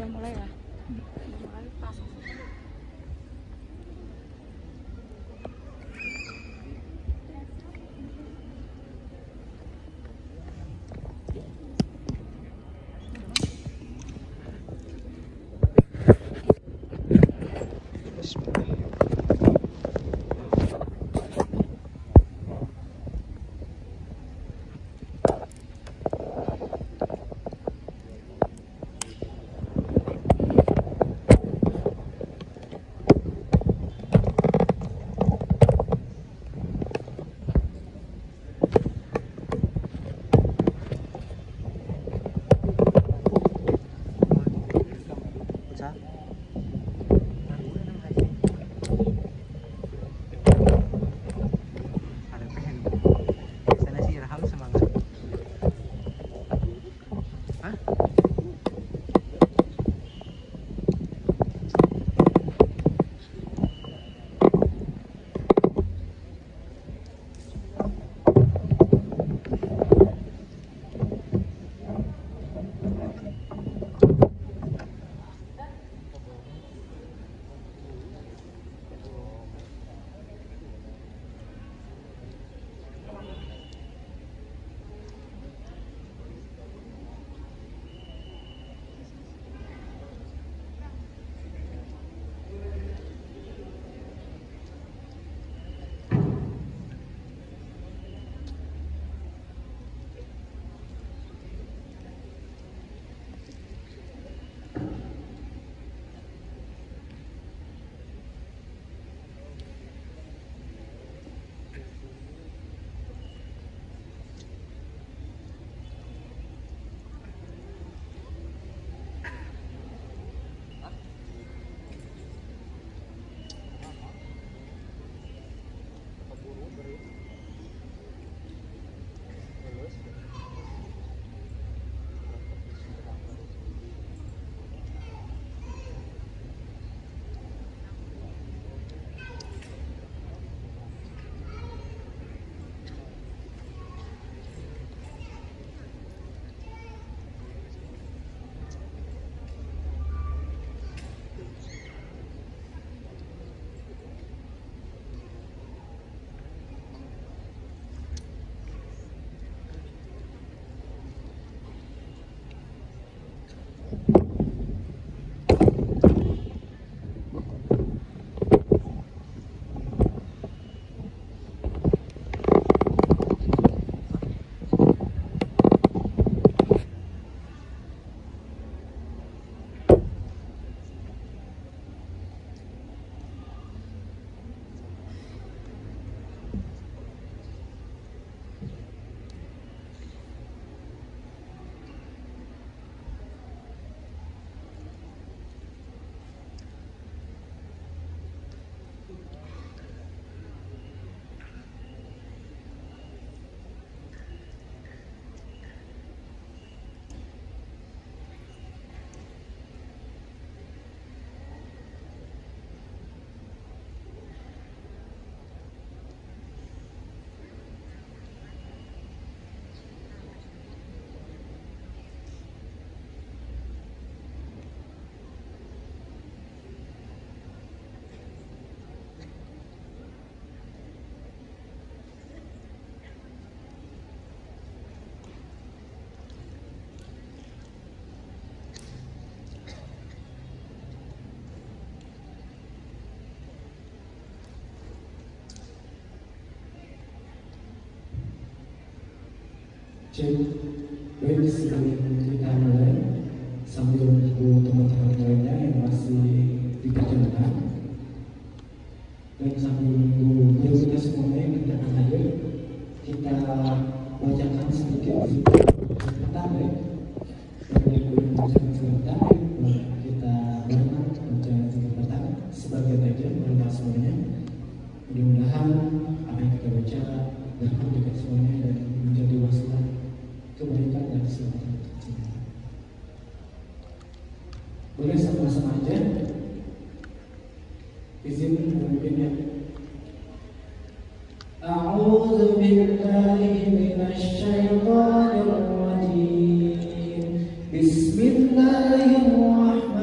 udah mulai ya. Mulai pas. Cek, baik sebelum kita mulai, sambil menunggu teman-teman lainnya yang masih di perjalanan, dan sambil menunggu beliau kita semuanya kita akan hadir, kita bacakan sedikit pertama ya, dan bacakan sebentar, kita berenang baca sedikit pertama sebagai bagian dari semuanya. Mudah-mudahan apa yang kita baca bermanfaat bagi semuanya dan menjadi wasilah kebaikan dan keselamatan untuk kita. Boleh sama-sama aja izin memimpinnya. A'udzu billahi minasy syaithanir rajim. Bismillahirrahmanirrahim.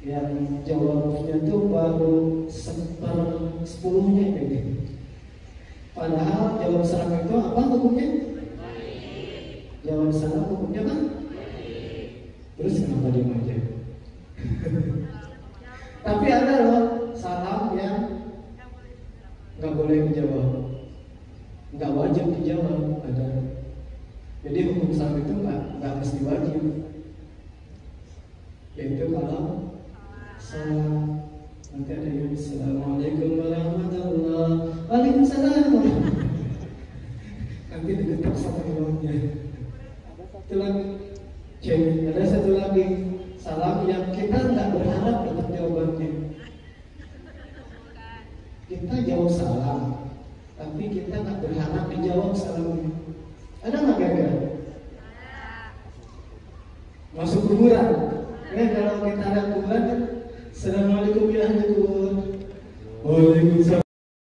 yang jawabnya tuh baru 1/10-nya gitu. Padahal jawab salam itu apa hukumnya? Jawab salam hukumnya apa? Terus kenapa dia aja? Tapi ada loh salam yang nggak boleh dijawab, nggak wajib dijawab, ada. Jadi hukum salam itu nggak mesti wajib. Yaitu kalau salam nanti ada yang Assalamualaikum warahmatullahi wabarakatuh. Waalaikumsalam. Nanti diketok sama imamnya. Itu lagi. Ada satu lagi salam yang kita nggak berharap dapat jawabannya. Kita jawab salam, tapi kita nggak berharap dijawab salamnya. Ada nggak kira-kira? Masuk kuburan. Kalau kita ada kuburan kan, Assalamualaikum ya ahli kubur. Waalaikumsalam.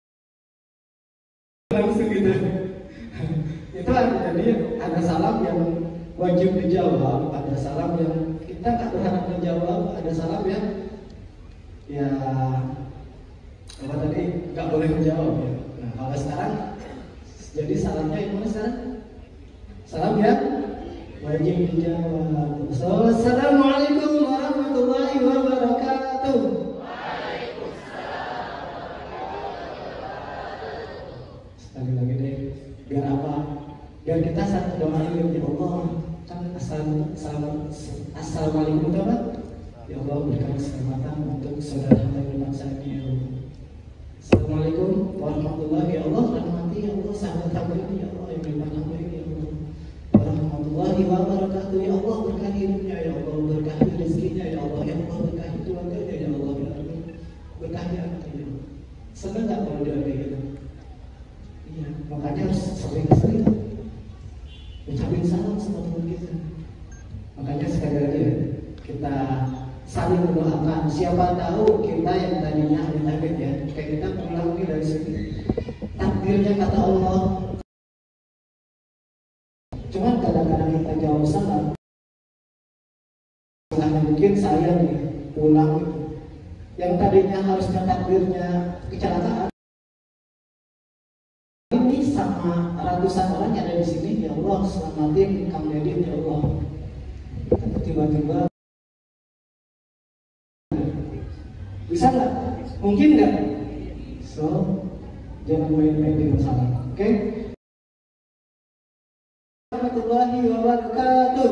Langsung gitu. Itu jadi ada salam yang wajib dijawab, ada salam yang kita tak berharap dijawab, ada salam yang ya apa tadi nggak boleh menjawab ya. Nah kalau sekarang jadi salamnya yang mana sekarang? Salam yang wajib dijawab. Assalamualaikum warahmatullahi wabarakatuh. Sekali lagi deh, biar apa? Biar kita satu doa ya Allah, kan assalamualaikum itu apa? Ya Allah berikan keselamatan untuk saudara dan bangsa ini ya Allah. Assalamualaikum warahmatullahi wabarakatuh. Ya Allah rahmati ya Allah sahabat hamba ini ya Allah yang beriman hamba ini ya Allah. Warahmatullahi wabarakatuh. Ya Allah berkahi hidupnya ya Allah, berkahi rezekinya ya Allah, ya Allah berkahi keluarganya ya Allah, ya Allah berkahi anaknya. Senang nggak kalau dia kayak gitu? Iya, makanya harus sering-sering ucapin salam sama teman kita. Makanya sekali lagi ya, kita saling mendoakan. Siapa tahu kita yang tadinya amit-amit ya, kayak kita pulang nih dari sini, takdirnya kata Allah. Cuman kadang-kadang kita jawab salam, karena mungkin saya nih pulang yang tadinya harusnya takdirnya kecelakaan. Ini sama ratusan orang yang ada di sini, ya Allah selamatin Kang Deddy ya Allah. Tapi tiba-tiba bisa nggak? Mungkin nggak? So jangan main-main dengan salam, oke? Warahmatullahi wabarakatuh.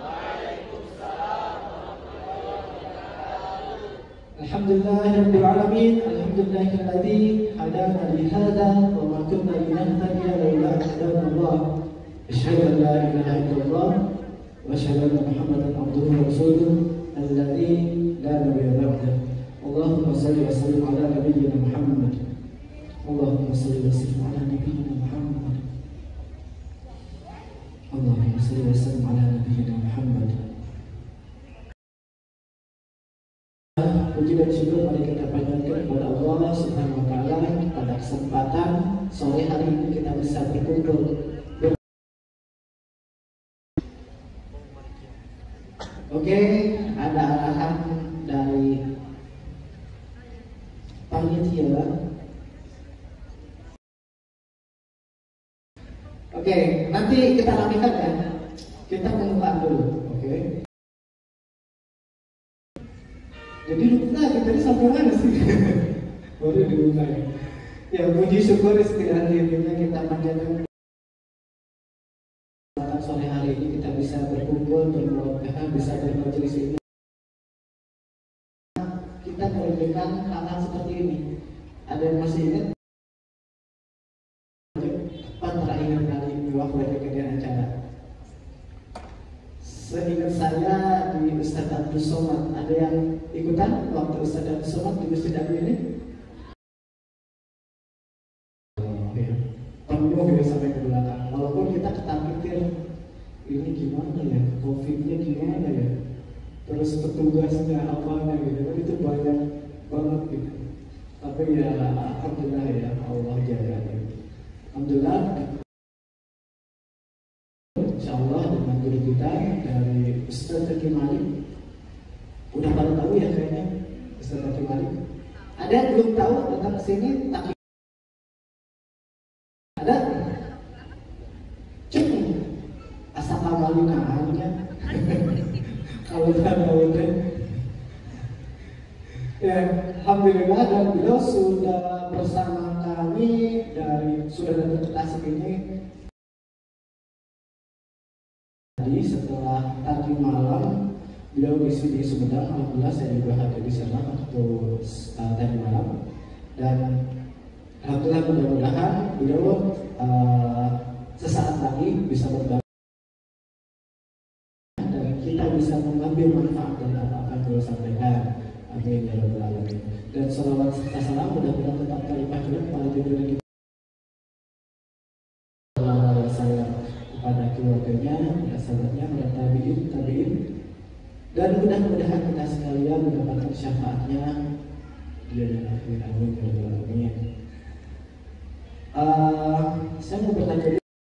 Alhamdulillahirabbil alamin. Alhamdulillahilladzi hadana li hadza wa ma kunna linahtadiya laula an hadana Allah. Asyhadu an la ilaha illallah wa asyhadu anna Muhammadan abduhu wa rasuluh alladzi la nabiyya ba'dahu. Allahumma shalli wa sallim ala nabiyyina Muhammad. Allahumma shalli wa sallim ala nabiyyina Muhammad. Allahumma shalli wa sallim ala nabiyyina Muhammad. Puji dan syukur mari kita panjatkan kepada Allah Subhanahu wa taala pada kesempatan sore hari ini kita bisa berkumpul. Oke, ada arahan dari panitia. Oke, nanti kita rapikan ya. Kita pembukaan dulu, oke? Jadi lupa kita ini sampai mana sih? Baru dibuka ya. Ya puji syukur setidaknya kita panjatkan sore hari ini kita bisa berkumpul, bermurojaah, bisa bermajelis ini. Kita memberikan hal-hal seperti ini. Ada yang masih ingat? Kapan terakhir kali waktu kegiatan acara? Seingat saya di Ustadz Abdul Somad, ada yang ikutan waktu Ustadz Abdul Somad di Masjid Abu ini? Penuh ya sampai ke belakang. Walaupun kita ketar-ketir, ini gimana ya, COVID-nya gimana ya, terus petugasnya apa gitu, itu banyak banget gitu. Tapi ya alhamdulillah ya Allah jaga. Alhamdulillah. InsyaAllah dengan guru kita dari Ustadz Zaki Malik Udah pada tahu ya kayaknya Ustaz Taki Malik. Ada yang belum tahu datang ke sini Taki? Ada? Cek asa kamalina aja. Kalau tahu teh. Ya, alhamdulillah dan beliau sudah bersama kami sudah datang ke Tasik ini. Tadi setelah tadi malam beliau misi di Sumedang, alhamdulillah saya juga hadir di sana waktu tadi malam dan alhamdulillah mudah-mudahan beliau sesaat lagi bisa berbagi dan kita bisa mengambil manfaat dari apa yang beliau sampaikan. Amin ya rabbal alamin. Dan salawat serta salam mudah-mudahan tetap terlimpah juga kepada junjungan kita saya kepada keluarganya, kepada sahabatnya, kepada tabiin, dan mudah-mudahan kita sekalian mendapatkan syafaatnya dia dan akhir. Amin ya rabbal alamin. Saya mau bertanya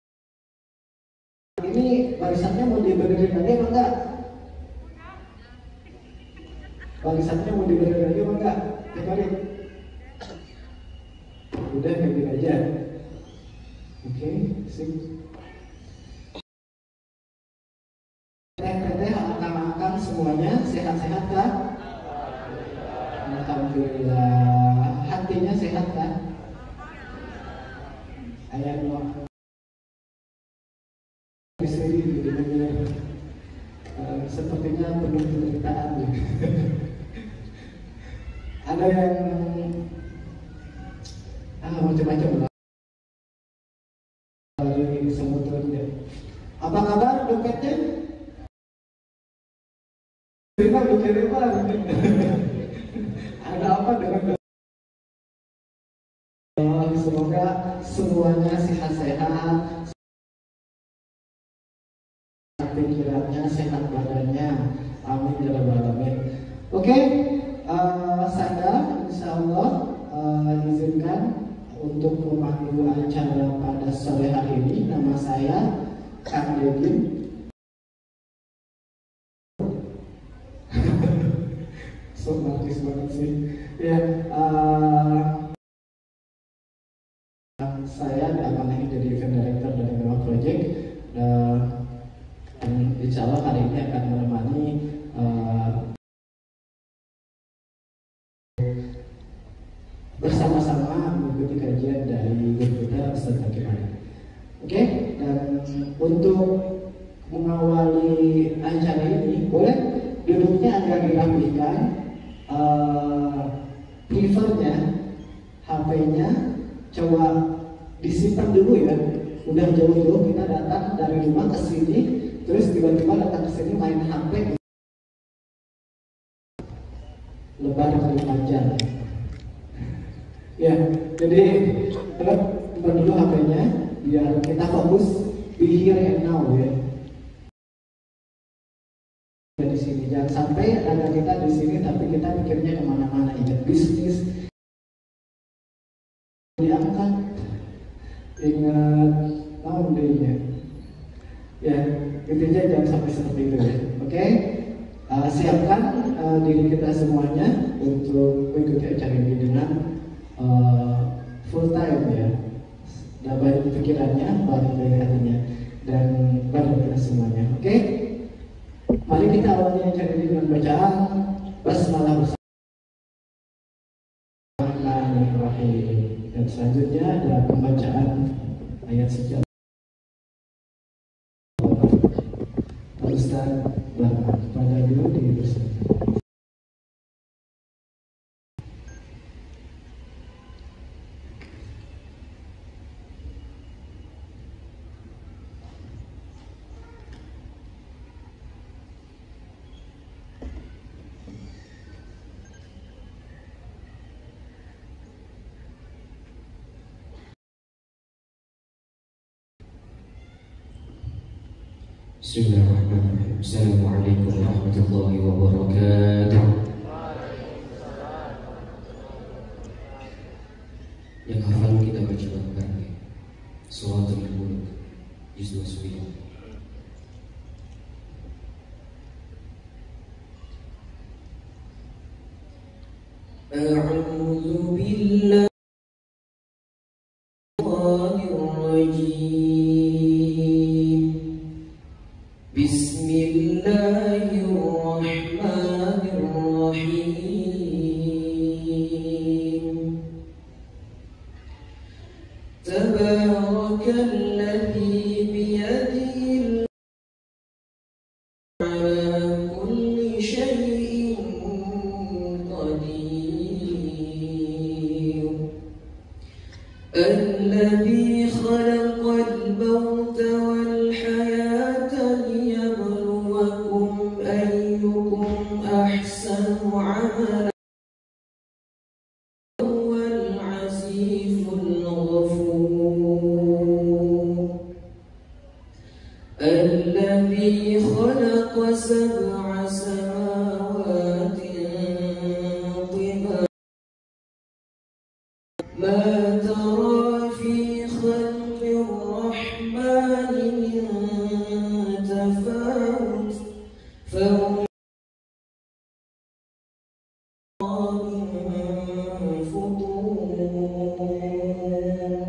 ini barisannya mau dibenerin lagi apa enggak? Barisannya mau dibenerin lagi apa enggak? Dibalik. Udah kayak gini aja. Oke, sip. Teteh akan semuanya sehat-sehat kan? Alhamdulillah. Hatinya sehat kan? Ayah doa. Istri benar-benar sepertinya penuh penderitaan. Ada yang macam-macam lah. Sebetulnya. Apa kabar dokternya? Terima dokternya Pak. Ada apa dengan semoga semuanya sehat-sehat, pikirannya sehat badannya. Amin ya rabbal alamin. Oke, saya insyaallah izinkan untuk memandu acara pada sore hari ini. Nama saya Kang Dedin. So artis banget sih. Ya, saya diamanahi jadi event director dari Mewah Project. Dan insya Allah hari ini akan menemani bersama-sama mengikuti kajian dari guru kita Ustaz Taki Malik. Oke, dan untuk mengawali acara ini boleh duduknya agak dirapikan, prefernya HP-nya coba disimpan dulu ya. Udah jauh-jauh kita datang dari rumah ke sini, terus tiba-tiba datang ke sini main HP. Lebar kali panjang. Ya, jadi simpan dulu HP-nya biar kita fokus di here and now ya. Di sini jangan sampai ada kita di sini tapi kita pikirnya kemana-mana, ingat bisnis, diangkat, ingat tahun dehnya. Ya, intinya jangan sampai seperti itu ya. Oke? Siapkan diri kita semuanya untuk mengikuti acara ini dengan full time ya. Dah baik pikirannya, baik dari hatinya, dan baik kita semuanya. Oke? Mari kita awali acara ini dengan bacaan basmalah bersama. Dan selanjutnya ada pembacaan ayat sejarah. Ustaz Barman pada dulu dipersilakan. Bismillahirrahmanirrahim. Assalamualaikum warahmatullahi wabarakatuh. Yang hafal kita baca bareng-bareng. Suratul Mulk juz 29. أعوذ بالله الرجيم بسم الله الرحمن الرحيم تبارك الذي بيده على كل شيء قدير الذي خلق الموت والحياة ليبلوكم أيكم أحسن عملا هو العزيز الغفور الذي خلق سبع سماوات طباقا ما ترى في خلق الرحمن من تفاوت فهم من فطور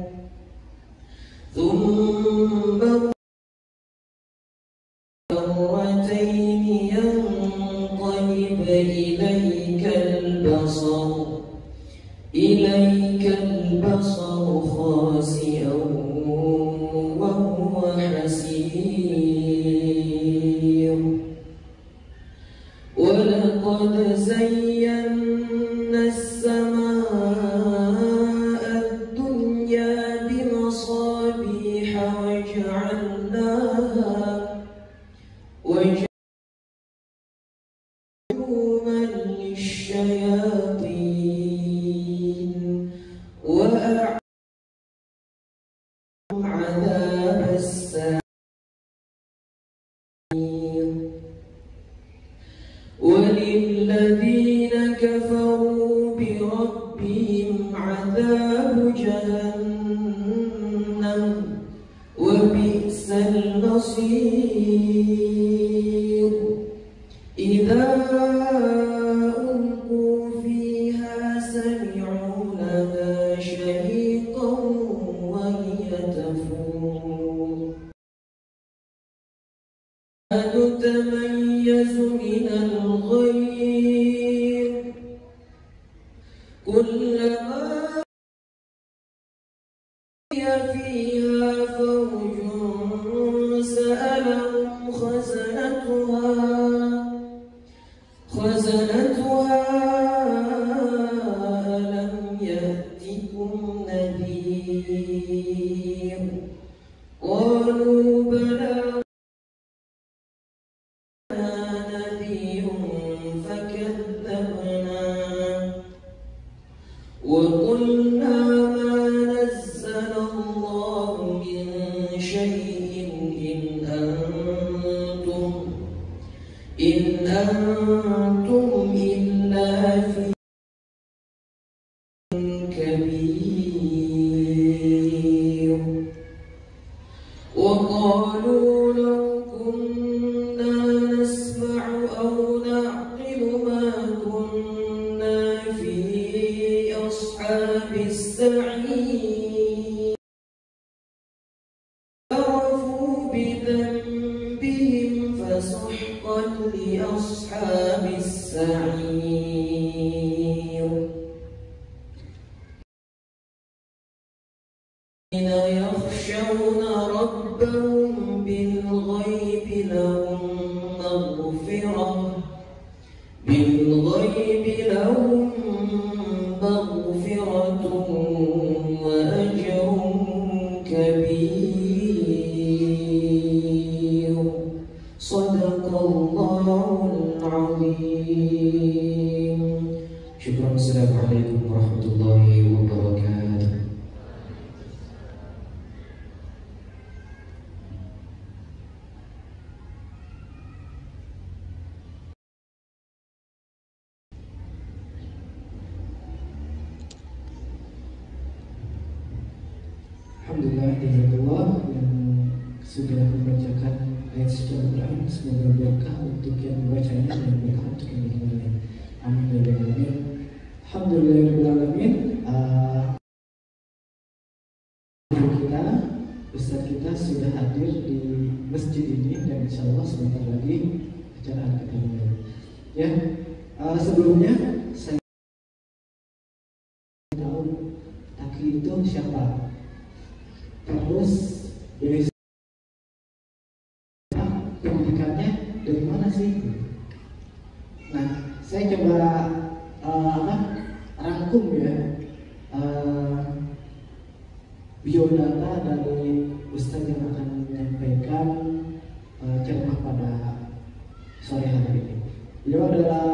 ثم مرتين ينقلب إليك البصر خاسئا وهو حسير ولقد زينا السماء الدنيا بمصابيح وجعلناها رجوما للشياطين وأعلم عذاب السعير وللذين كفروا بربهم عذاب جهنم وبئس المصير إذا ألقوا فيها سمعوا لها شهيقا وهي تفور تتميز من الغيظ كلما هي فيها فوج سألهم خزنتها ألم يأتكم نذير قالوا بلى نذير فكذبنا وقلنا ما نزل الله من شيء إن أنتم إلا في كبير وقالوا لو كنا نسمع أو نعقل ما كنا في أصحاب السعير اعترفوا بذنبهم فسحقا لأصحاب السعير يخشون ربهم بالغيب لهم مغفرة وأجر كبير صدق الله العظيم. شكرا. السلام عليكم ورحمة الله وبركاته. Alhamdulillah, jazakallah yang sudah membacakan ayat suci Al-Quran. Semoga berkah untuk yang membacanya dan berkah untuk yang mendengarnya. Amin ya rabbal alamin. Alhamdulillah. masjid ini, dan insya Allah sebentar lagi acara kita mulai. Ya, sebelumnya saya tahu Taki itu siapa, terus dari pendidikannya dari mana sih? Nah, saya coba rangkum ya biodata dari Ustadz yang akan menyampaikan ceramah pada sore hari ini. Beliau adalah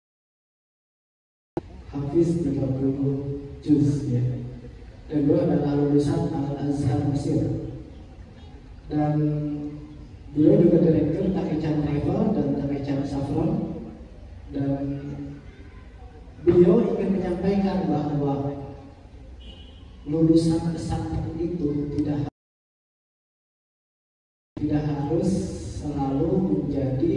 Hafiz 30 juz ya, dan beliau adalah lulusan Al-Azhar Mesir, dan beliau juga direktur Takechan Travel dan Takechan Saffron, dan beliau ingin menyampaikan bahwa lulusan pesantren itu tidak harus selalu menjadi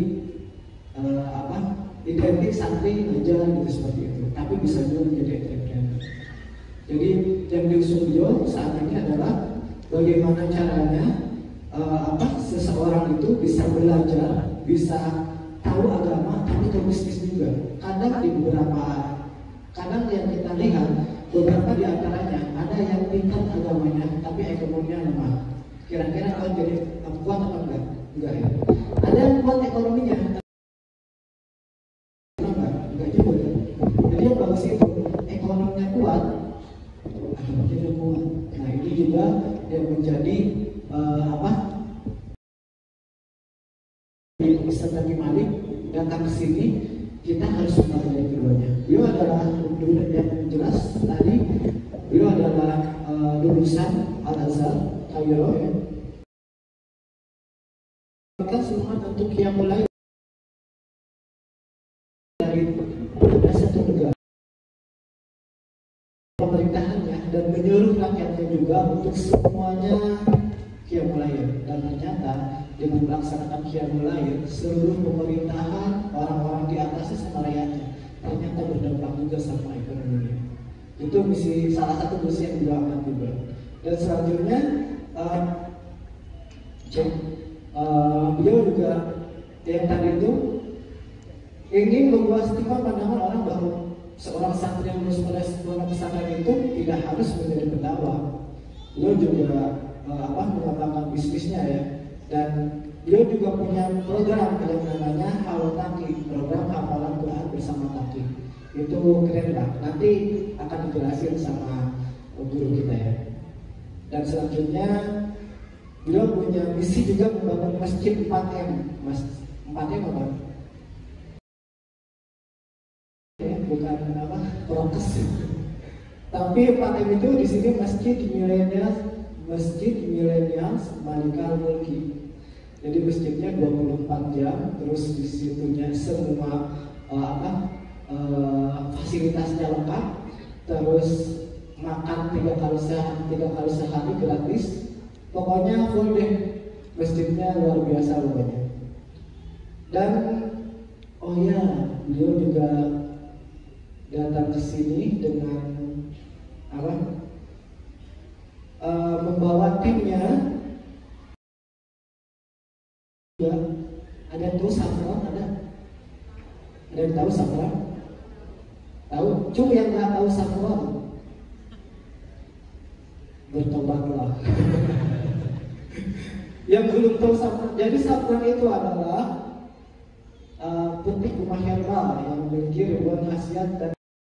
identik santri aja gitu seperti itu, tapi bisa juga menjadi entrepreneur. Jadi yang diusung beliau saat ini adalah bagaimana caranya seseorang itu bisa belajar, bisa tahu agama, tapi tahu bisnis juga. Kadang yang kita lihat beberapa di antaranya ada yang pintar agamanya tapi ekonominya lemah. Kira-kira kalau jadi kuat atau enggak? Enggak ya. Ada yang kuat ekonominya, enggak juga ya. Jadi yang bagus itu ekonominya kuat, agamanya kuat. Nah ini juga yang menjadi Ustadz Taki Malik datang ke sini, kita harus mempelajari keduanya. Beliau adalah yang jelas tadi, beliau adalah lulusan Al-Azhar Kairo ya. Kita semua untuk yang mulai dari satu negara pemerintahannya dan menyuruh rakyatnya juga untuk semuanya Qiyamul Lail, dan ternyata dengan melaksanakan Qiyamul Lail seluruh pemerintahan orang-orang di atasnya sama rakyatnya ternyata berdampak juga sama ekonominya. Itu salah satu misi yang dilakukan juga. Dan selanjutnya beliau juga yang tadi itu ingin membuat stigma pandangan orang bahwa seorang santri yang lulus pada sekolah pesantren itu tidak harus menjadi pendakwah. Beliau juga mengembangkan bisnisnya ya, dan beliau juga punya program yang namanya Halo Taki, program hafalan Quran bersama Taki. Itu keren banget, nanti akan dijelasin sama guru kita ya. Dan selanjutnya beliau punya misi juga membangun masjid 4M. 4M apa? Ya, bukan prokes. Tapi 4M itu di sini Masjid Milenials Malikal Mulki. Jadi masjidnya 24 jam, terus di situnya semua fasilitasnya lengkap, terus makan 3 kali sehari gratis. Pokoknya full deh, masjidnya luar biasa pokoknya. Dan beliau juga datang ke sini dengan membawa timnya. Ya, ada yang tahu Saffron? Ada yang tahu Saffron? Tahu? Cuma yang nggak tahu Saffron bertobatlah. Yang belum tahu Saffron, jadi Saffron itu adalah putih rumah herbal yang memiliki ribuan khasiat dan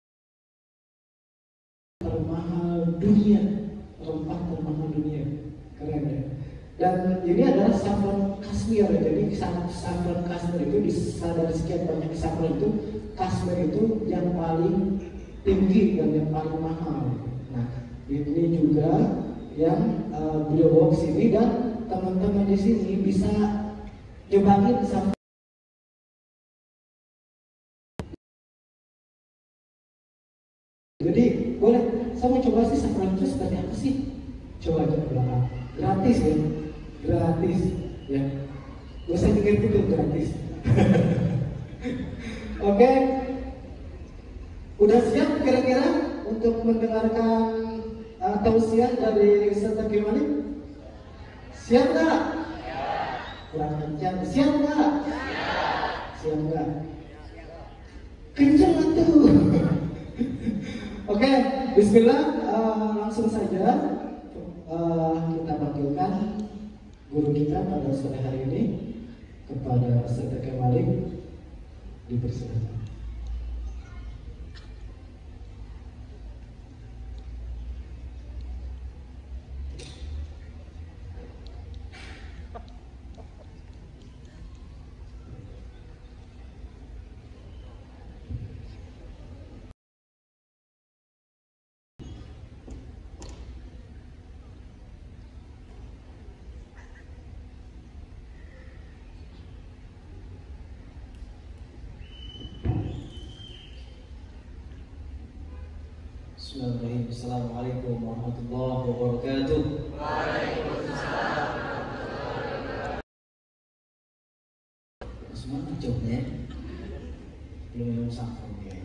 termahal dunia, rempah termahal dunia, keren ya. Dan ini adalah saffron Kashmir, jadi saffron Kashmir itu dari sekian banyak saffron itu, Kashmir itu yang paling tinggi dan yang paling mahal. Nah, ini juga yang beliau bawa ke sini, dan teman-teman di sini bisa cobain saffron. Jadi boleh, saya mau coba sih saffron itu seperti apa sih? Coba aja ke belakang, gratis ya. Gratis ya, gak usah pikir-pikir, gratis. Oke, udah siap kira-kira untuk mendengarkan tausiah dari Ustadz Taki Malik? Siap nggak? Kurang kencang. Siap nggak? Siap nggak? Kencang tuh. Oke, Bismillah. Langsung saja kita panggilkan guru kita pada sore hari ini, kepada Ustaz Kemaling, dipersilakan. Bismillahirrahmanirrahim. Assalamualaikum warahmatullahi wabarakatuh. Semangat jawabnya. Belum minum saffron ya.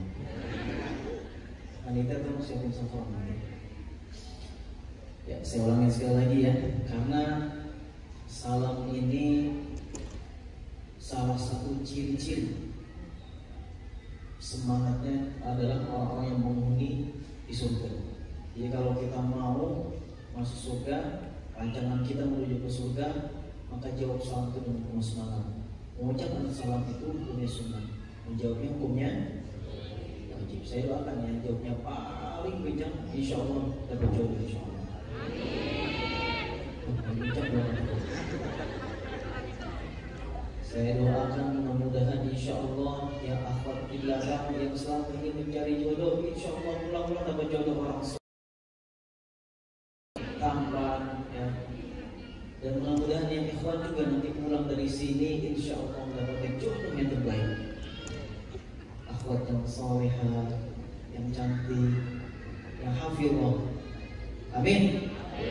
Anita tuh siapin saffron nanti. Ya, saya ulangi sekali lagi ya, karena salam ini salah satu ciri-ciri semangatnya adalah orang-orang yang menghuni di surga. Jadi kalau kita mau masuk surga, rancangan kita menuju ke surga, maka jawab salam itu dengan penuh semangat. Mengucapkan salam itu hukumnya sunnah, menjawabnya hukumnya wajib. Saya doakan ya, jawabnya paling kencang, insya Allah dapat jodoh, insya Allah. Saya doakan mudah-mudahan insya Allah yang akhwat di belakang yang selalu ingin mencari jodoh, insya Allah pulang-pulang dapat jodoh orang tampan ya. Dan mudah-mudahan yang ikhwan juga nanti pulang dari sini insya Allah mendapatkan jodoh yang terbaik. Akhwat yang salihah, yang cantik, yang hafizah. Amin.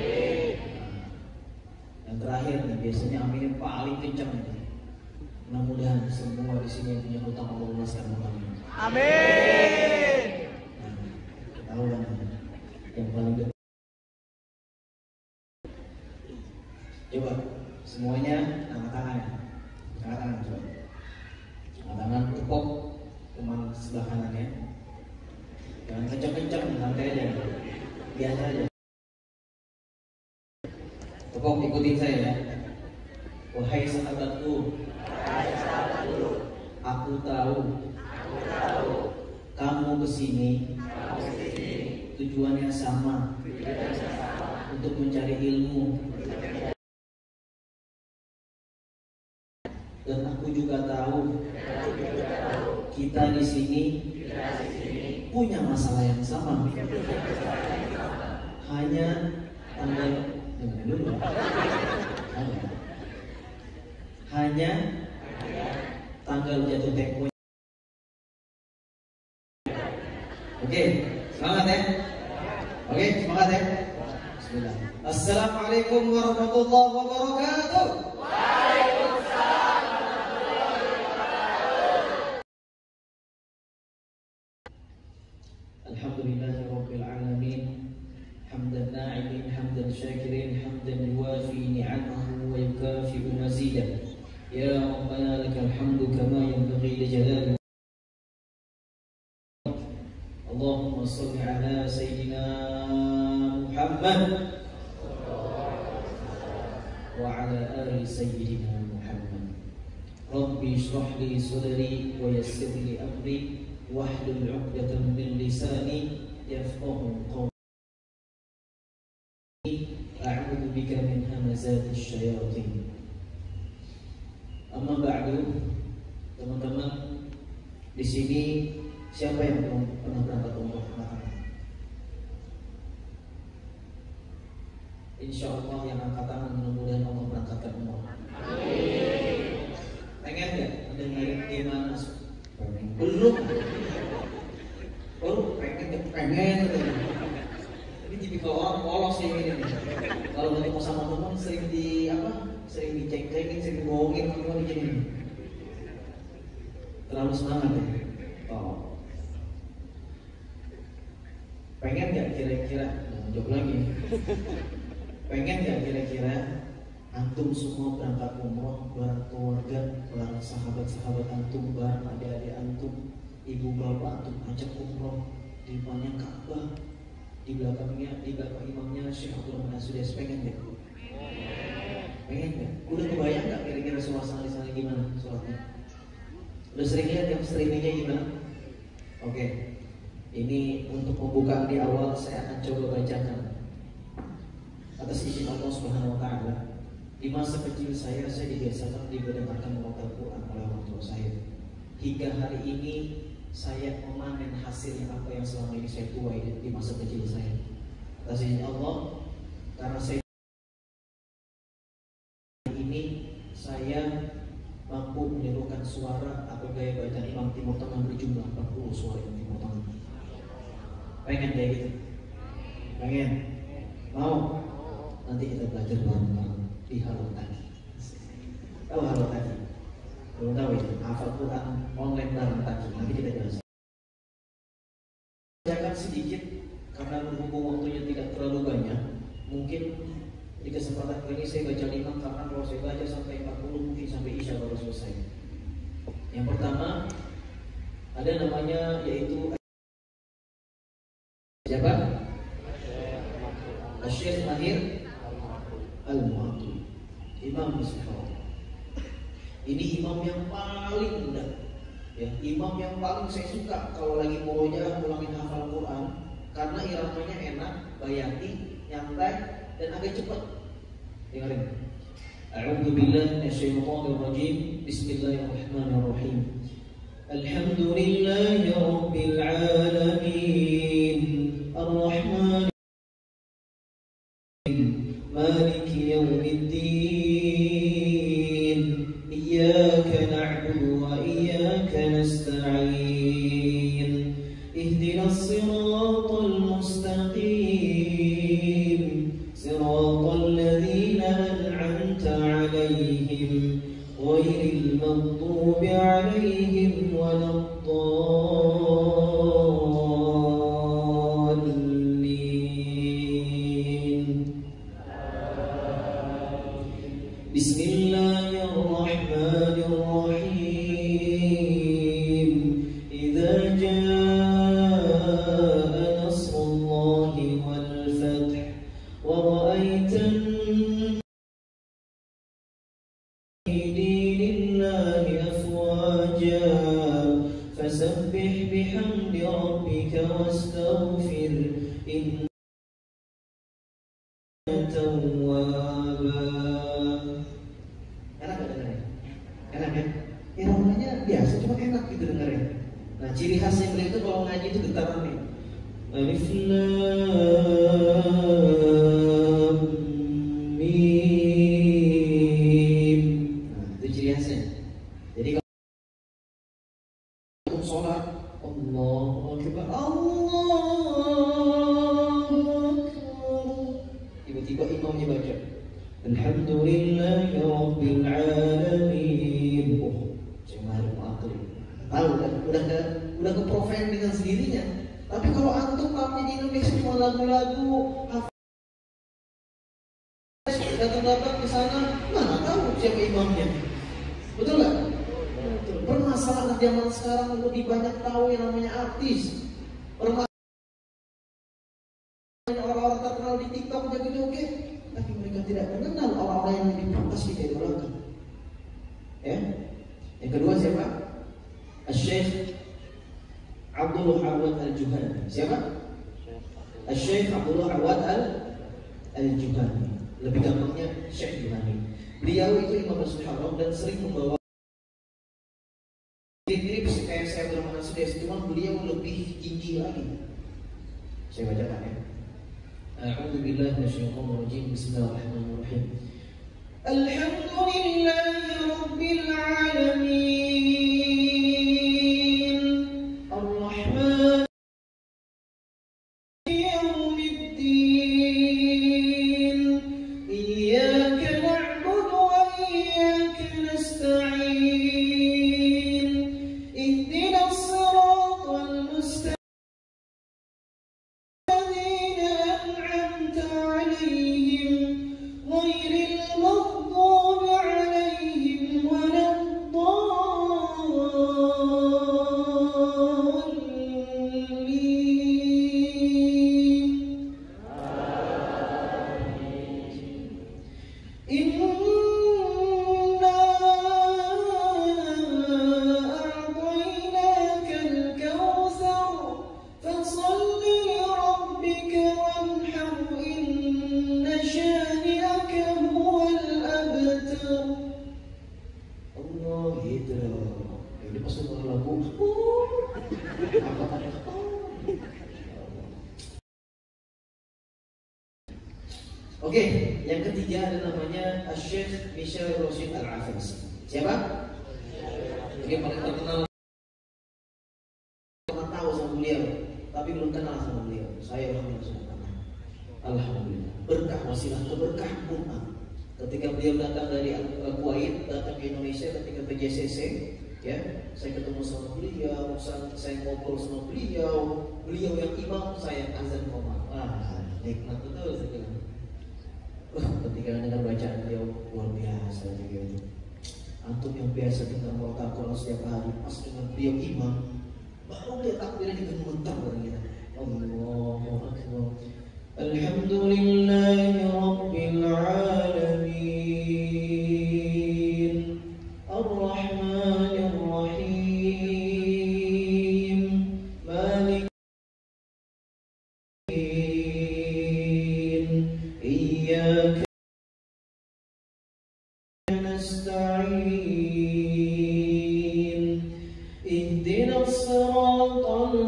Yang terakhir nih, biasanya amin yang paling kencang itu. Mudah-mudahan semua di sini yang punya hutang Allah luaskan hutangnya. Amin. Tahu kan? Yang paling dekat. Coba semuanya angkat tangan, angkat tangan coba. Angkat tangan, tepuk teman sebelah kanan ya. Jangan kencang-kencang, santai aja, biasa aja. Tepuk, ikutin saya ya. Wahai sahabatku, aku tahu kamu kesini tujuannya sama, untuk mencari ilmu. Dan aku juga tahu kita di sini punya masalah yang sama. Hanya tanggal dulu. Hanya tanggal jatuh tempo. Oke, semangat ya. Oke, semangat ya. Bismillah. Assalamualaikum warahmatullahi wabarakatuh. Waalaikumsalam warahmatullahi wabarakatuh. Alhamdulillahirabbil alamin. Hamdan na'imin, hamdan syakirin, hamdan yuwafi ni'amahu wa yukafi'u mazidah. Ya Rabbana lakal hamdu kama yanbaghi li jalali. Allahumma shalli ala sayyidina Muhammad wa ala ali sayyidina Muhammad. Rabbi shrah li sadri wa yassir li amri wahlul 'uqdatam min lisani yafqahu qawli. A'udzu bika min hamazati syayatin. Amma ba'du, teman-teman di sini siapa yang belum pernah berangkat umroh? Insya Allah yang angkat tangan mudah-mudahan Allah berangkatkan umroh. Amin. Pengen nggak dengerin gimana? Belum. Oh pengen. Ini tipikal orang polos yang ini. Kalau ketemu sama teman sering sering diceng-cengin, sering dibohongin, gimana gini. Terlalu semangat ya. Oh. Pengen nggak kira-kira? Jawab lagi. Pengen nggak kira-kira Antum semua berangkat umroh bareng keluarga, bareng sahabat-sahabat antum, bareng adik-adik antum, ibu bapak antum ajak umroh di depannya Ka'bah, di belakang imamnya Syekh Abdul Rahman As-Sudais. Pengen deh? Pengen nggak? Udah kebayang nggak kira-kira suasana di sana gimana sholatnya? Udah sering lihat yang streamingnya gimana? Oke, ini untuk pembukaan di awal saya akan coba bacakan atas izin Allah Subhanahu Wa Taala. Di masa kecil saya dibiasakan diberdengarkan membaca Al-Quran oleh orang tua saya. Hingga hari ini saya memanen hasilnya apa yang selama ini saya tuai di masa kecil saya. Atas izin Allah, karena saya ini saya mampu menirukan suara atau gaya bacaan Imam Timur Tengah berjumlah 40 suara Imam Timur Tengah. Pengen kayak gitu? Pengen? Mau? Nanti kita belajar bareng-bareng di Halo Tadi. Tahu Halo Tadi? Belum tahu ya? Hafal Quran online bareng tadi. Nanti kita jelaskan. Bacakan sedikit karena berhubung waktunya tidak terlalu banyak. Mungkin di kesempatan kali ini saya baca 5 karena kalau saya baca sampai 40 mungkin sampai Isya baru selesai. Yang pertama ada namanya yaitu siapa? Syekh Mahir Al-Mu'attali, Imam Mustafa. Ini imam yang paling mudah, ya, imam yang paling saya suka kalau lagi murojaah ulangin hafal Quran karena iramanya enak, bayati, nyantai dan agak cepat. Dengarin. A'udzu billahi minasyaitonir rajim. Bismillahirrahmanirrahim. Alhamdulillahi rabbil alamin. Ar-Rahman Maliki yaumiddin. Iyyaka na'budu wa iyyaka nasta'in. Ihdinas siratal mustaqim. Siratal ladzina an'amta 'alaihim ghairil maghdubi 'alaihim waladdallin. Bismillahirrahmanirrahim. Idza jaa nasrullahi wal fath wa ra'aitan dinillahi afwaja fasabbih bihamdi rabbika wastaghfir innaka tawwaba. Enak gak dengarnya? Enak kan? Ya namanya biasa, cuma enak gitu dengarnya. Nah ciri khasnya beliau itu kalau ngaji itu getaran nih. Alif Lam Mim. Nah itu ciri khasnya. Jadi kalau sholat Allahu Akbar, Allahu Akbar, tiba-tiba imamnya baca Alhamdulillahi Rabbil Alamin. Oh, saya malu maklum. Tahu kan? Udah ke profil dengan sendirinya. Tapi kalau antum tampil di Indonesia cuma lagu-lagu, datang-datang ke sana, mana tahu siapa imamnya? Betul nggak? Betul. Permasalahan zaman sekarang lebih banyak tahu yang namanya artis. Orang-orang terkenal di TikTok joget-joget, tapi mereka tidak mengenal orang-orang yang lebih pantas kita idolakan. Ya. Yang kedua siapa? Syekh Abdul Awad Al-Juhani. Siapa? Syekh Abdul Awad Al-Juhani. Lebih gampangnya Syekh Juhani. Beliau itu Imam Masjidil Haram dan sering membawa mirip kayak saya Abdul Rahman As-Sudais, cuma beliau lebih tinggi lagi. Saya bacakan ya. A'udzu billahi minasyaitonir rajim. Bismillahirrahmanirrahim. Alhamdulillahi rabbil alamin. Ar-Rahman yaumiddin. Iyyaka na'budu wa iyyaka nasta'in. Ihdinas siratal mustaqim. غير المغضوب Apa ada? Oke, yang ketiga ada namanya Syekh Michel Rashid Al-Afansi. Siapa? Dia paling terkenal, pernah tahu sama beliau, tapi belum kenal sama beliau. Saya alhamdulillah sudah kenal. Alhamdulillah. Berkah wasilah keberkahan umat. Ketika beliau datang dari Kuwait, datang ke Indonesia ketika PJCC, ya, saya ketemu sama beliau, saya ngobrol sama beliau yang imam, saya azan koma. Nikmat betul saya bilang. Ketika dengar bacaan beliau luar biasa juga itu. Antum yang biasa dengar mau Quran setiap hari, pas dengan beliau imam, baru dia takbirnya digemutar bareng kita. Allahu Akbar. Alhamdulillahi Rabbil Alamin, Ar-Rahmanir Rahim, Malik إياك نستعين اهدنا الصراط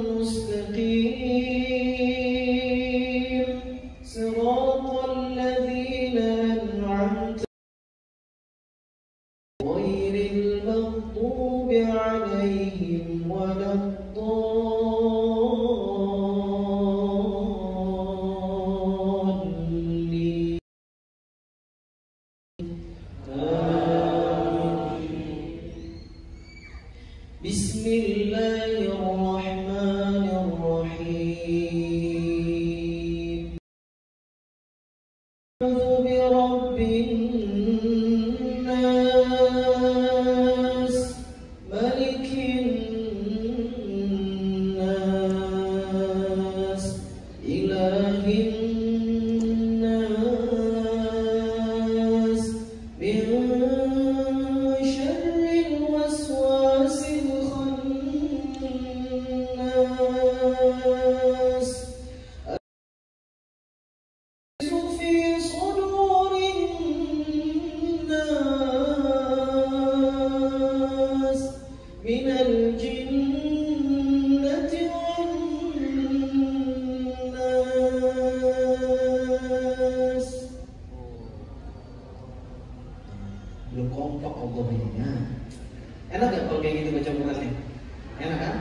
المستقيم صراط الذين أنعمت غير المغضوب عليهم ولا Bismillahirrahmanirrahim. A'udzu birabbin nas, malikin nas, ilahin nas, min syarril waswasil khannas, fi sudurin nas, minal jinnati wan nas. Belum kompak Allah ini. Enak gak kalau kayak gitu baca Qurannya? Enak kan?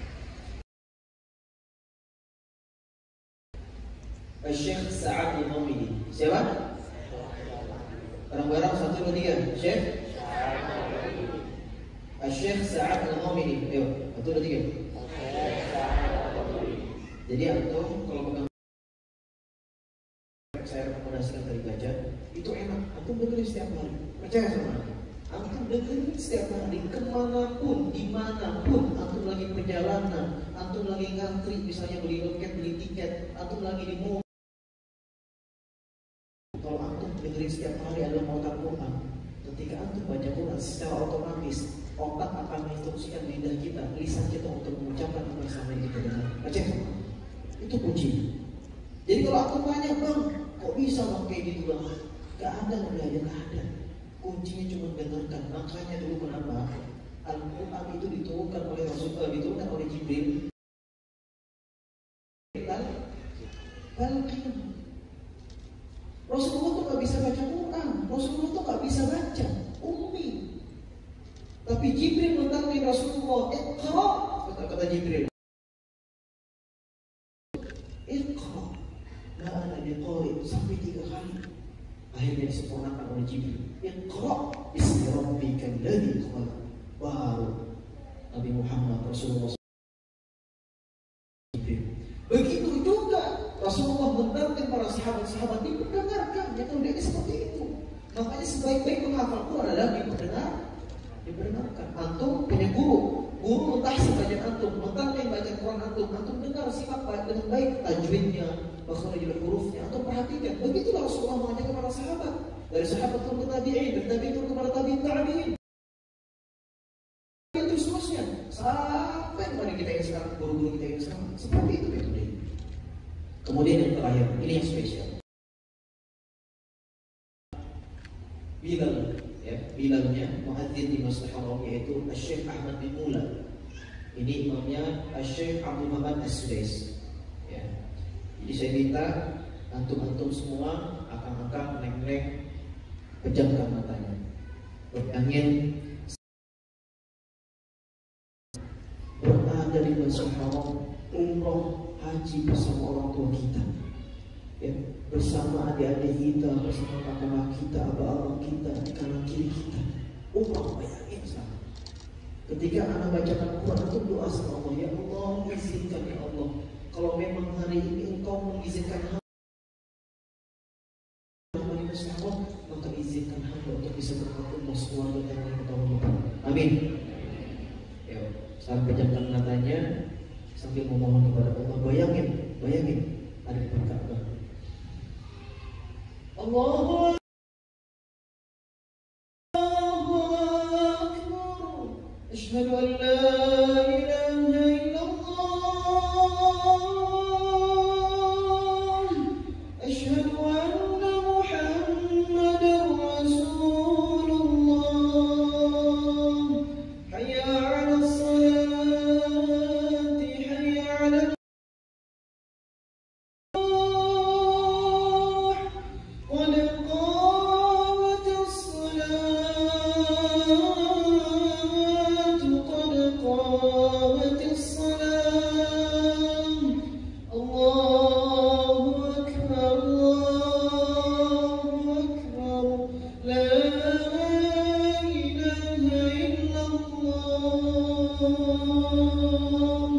Syekh Sa'ad Al-Ghamidi. Siapa? Barang-barang 1, 2, 3. Syekh Syekh Sa'ad Al-Ghamidi. Ayo, 1, 2, 3. Jadi antum kalau pegang, saya rekomendasikan tadi baca, itu enak. Antum dengerin setiap hari. Percaya sama aku. Antum dengerin setiap hari, kemanapun, dimanapun. Antum lagi perjalanan, antum lagi ngantri, misalnya beli loket, beli tiket, antum lagi di mall. Kalau antum dengerin setiap hari adalah mautan Quran, ketika antum baca Quran secara otomatis otak akan menginstruksikan lidah kita, lisan kita untuk mengucapkan apa yang sama yang kita dengar. Baca, itu kunci. Jadi kalau antum tanya, bang, kok bisa bang kayak gitu bang? Gak ada, gak ada. Kuncinya cuma dengarkan. Makanya dulu kenapa Al-Quran itu diturunkan oleh Rasulullah, diturunkan oleh Jibril. Rasulullah tuh gak bisa baca Quran, Rasulullah tuh gak bisa baca, ummi. Tapi Jibril mendatangi Rasulullah, Iqra, kata Jibril, Iqra, gak ada diqari sampai 3 kali. Akhirnya disempurnakan oleh Jibril, Iqra, bismi rabbikal ladzi khalaq. Baru Nabi Muhammad Rasulullah. Begitu juga Rasulullah mendatangi para sahabat-sahabat, diperdengarkan. Ya kalau dia seperti itu. Makanya sebaik-baik menghafal Quran adalah diperdengarkan. Antum punya guru mentahsin bacaan antum, mentahsin bacaan Quran antum dengar sifat dengan baik, tajwidnya, makhrajul hurufnya, antum perhatikan. Begitulah Rasulullah mengajarkan para sahabat. Dari sahabat turun ke tabi'in, dari tabi'in turun kepada tabi'in. Itu seterusnya sampai kepada kita yang sekarang, guru-guru kita yang sekarang. Seperti itu metode. Kemudian yang terakhir, ini yang spesial. Bilalnya muadzin di Masjidil Haram, yaitu Syekh Ahmad bin Mula. Ini imamnya Syekh Abdul Muhammad As-Sudais. Ya. Jadi saya minta antum-antum semua, akang-akang, neng-neng, pejamkan matanya. Bayangin berada di Masjidil Haram, umroh, haji bersama orang tua kita, ya, bersama adik-adik kita, bersama kakak kita, abang-abang kita, kanan kiri kita. Umroh, bayangin sama. Ketika anak bacakan Quran itu doa sama Allah, ya Allah, izinkan ya Allah, kalau memang hari ini Engkau mengizinkan hamba di Masjidil Haram, maka izinkan hamba untuk bisa berkumpul sekeluarga dengan bertahun-tahun. Amin. Ya, saat pejamkan matanya sambil memohon kepada Allah. Bayangin ada di depan Ka'bah. Allahu Akbar. Asyhadu an la ilaha illallah. Asyhadu anna Muhammadar Rasulullah. Hayya 'alas salati, hayya 'alal qad qamatis salatu, qad qamatis salam. Allahu akbar, Allahu akbar. La ilaha illallah.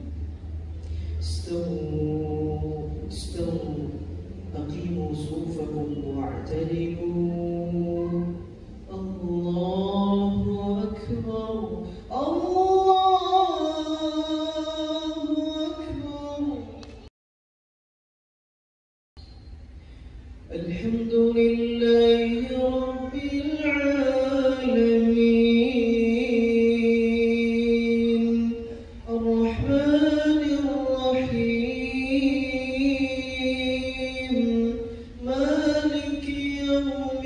استووا أقيموا صفوفكم واعتدلوا. الله أكبر، الله أكبر. الحمد لله رب العالمين الرحمن الرحيم مالك يوم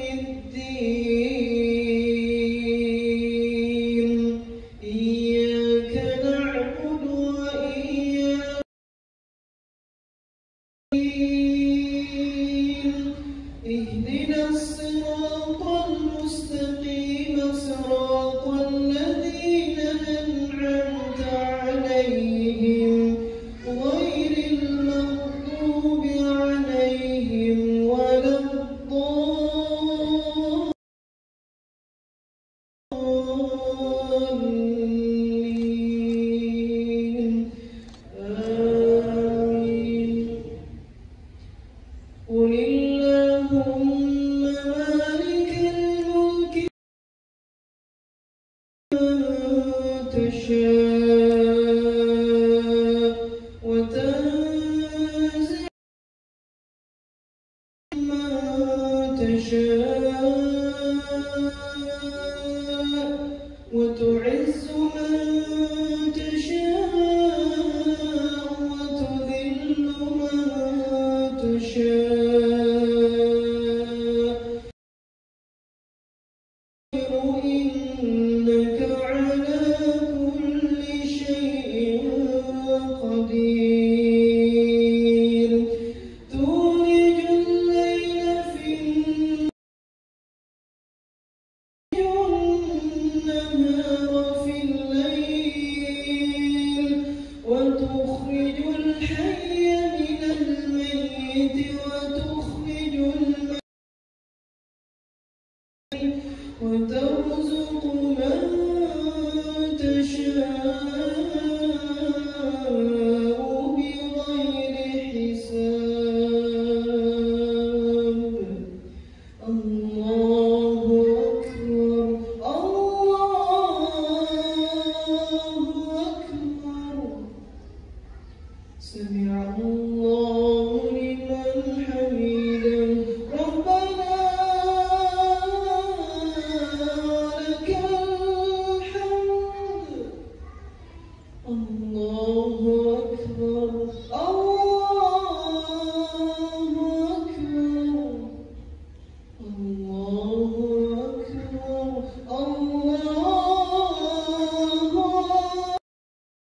الدين إياك نعبد وإياك نستعين اهدنا الصراط المستقيم صراط الذين أنعمت عليهم غير المغضوب عليهم ولا الضالين. آمين. قل اللهم مالك الملك من تشاء وتنزع من تشاء وتعز من تشاء وتذل من تشاء. إنك على كل شيء قدير. تولج الليل في النهار في الليل وتخرج الحي من الميت وتخرج الميت وترزق من تشاء بغير حساب. الله أكبر، الله أكبر. سمع الله لمن حمده. ربنا لك الحمد. الله أكبر، الله أكبر، الله أكبر، الله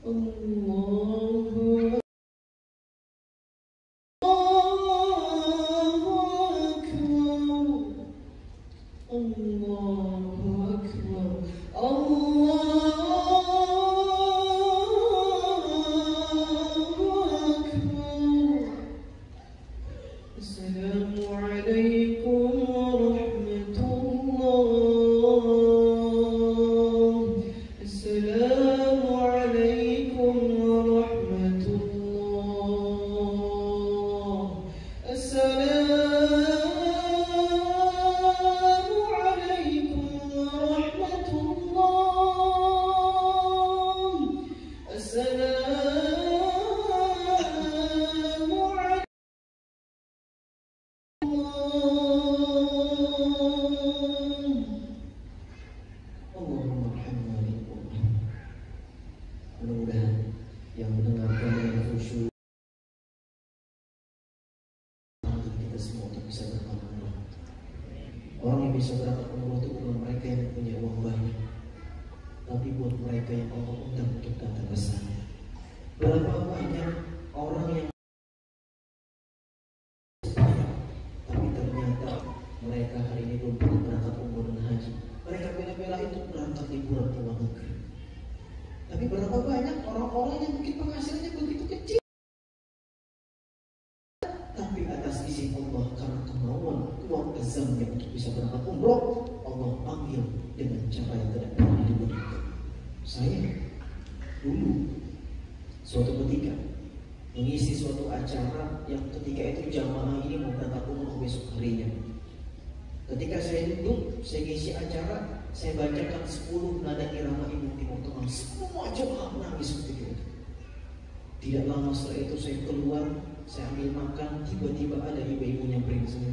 Allahu bisa berangkat umroh itu bukan mereka yang punya uang banyak, tapi buat mereka yang Allah undang untuk datang ke sana. Berapa banyak orang yang tapi ternyata mereka hari ini belum pernah berangkat umroh dan haji. Mereka bela-bela itu berangkat liburan ke luar negeri. Tapi berapa banyak orang-orang yang mungkin penghasilannya begitu kecil, tapi atas izin Allah karena kemauan kuat azamnya untuk bisa berangkat umroh, Allah panggil dengan cara yang tidak pernah dibutuhkan. Saya dulu suatu ketika mengisi suatu acara yang ketika itu jamaah ini mau berangkat umroh besok harinya. Ketika saya duduk, saya ngisi acara, saya bacakan 10 nada irama Ibu Timur Tengah, semua jemaah menangis ketika itu. Tidak lama setelah itu saya keluar, saya ambil makan, tiba-tiba ada ibu-ibu nyamperin saya.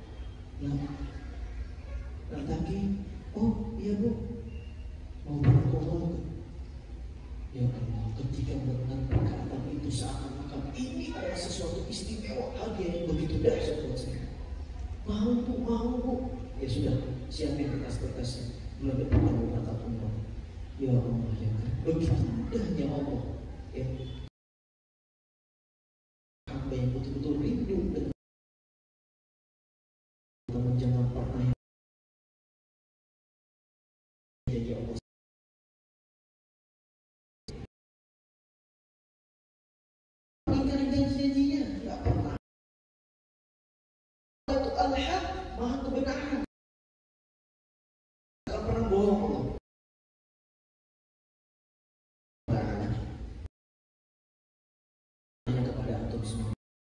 Nah, tapi, oh iya Bu, mau berangkat umroh. Ya Allah, ketika mendengar perkataan itu seakan-akan ini adalah sesuatu istimewa, hadiah yang begitu dahsyat buat saya. Mau Bu, ya sudah, siapin berkas-berkasnya. Mulai berangkat berangkat umroh. Ya Allah, ya begitu mudahnya Allah. Ya, hamba yang betul-betul rindu dengan teman, jangan pernah jadi Allah. Ingkari janji-janjinya, nggak pernah. Itu al-haq, maha kebenaran. Nggak pernah bohong Allah. Hanya kepada antum semua.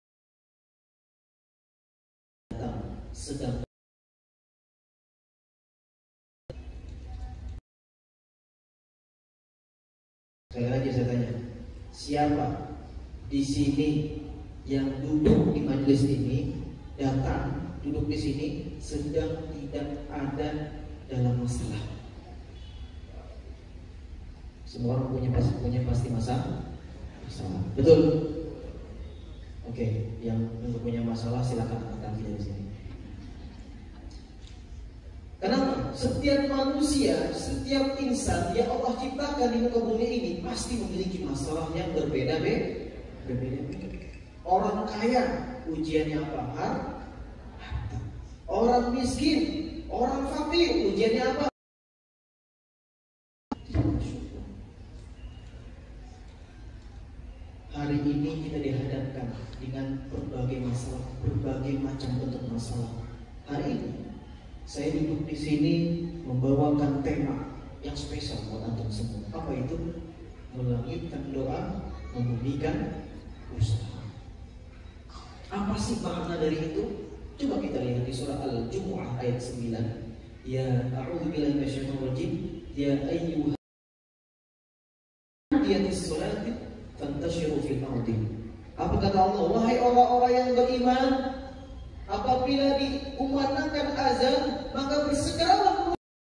Sedang sekali lagi saya tanya, siapa di sini yang duduk di majelis ini, datang duduk di sini sedang tidak ada dalam masalah? Semua orang punya pasti masalah. Betul? Oke, yang punya masalah silakan angkat kaki dari sini. Kenapa? Setiap manusia, setiap insan yang Allah ciptakan di muka bumi ini pasti memiliki masalah yang berbeda-beda. Orang kaya, ujiannya apa? Harta. Orang miskin, orang fakir, ujiannya apa? Hari ini kita dihadapkan dengan berbagai masalah, berbagai macam bentuk masalah. Hari ini saya duduk di sini membawakan tema yang spesial buat antum semua. Apa itu? Melangitkan doa, membunyikan usaha. Apa sih makna dari itu? Coba kita lihat di surah Al-Jumu'ah ayat 9. Ya a'udzubillahi minasyaitonir rajim. Ya ayyuhan diyatis sholati fantashiru fil ardi. Apa kata Allah? Wahai orang-orang yang beriman, apabila dikumandangkan azan, maka bersegeralah.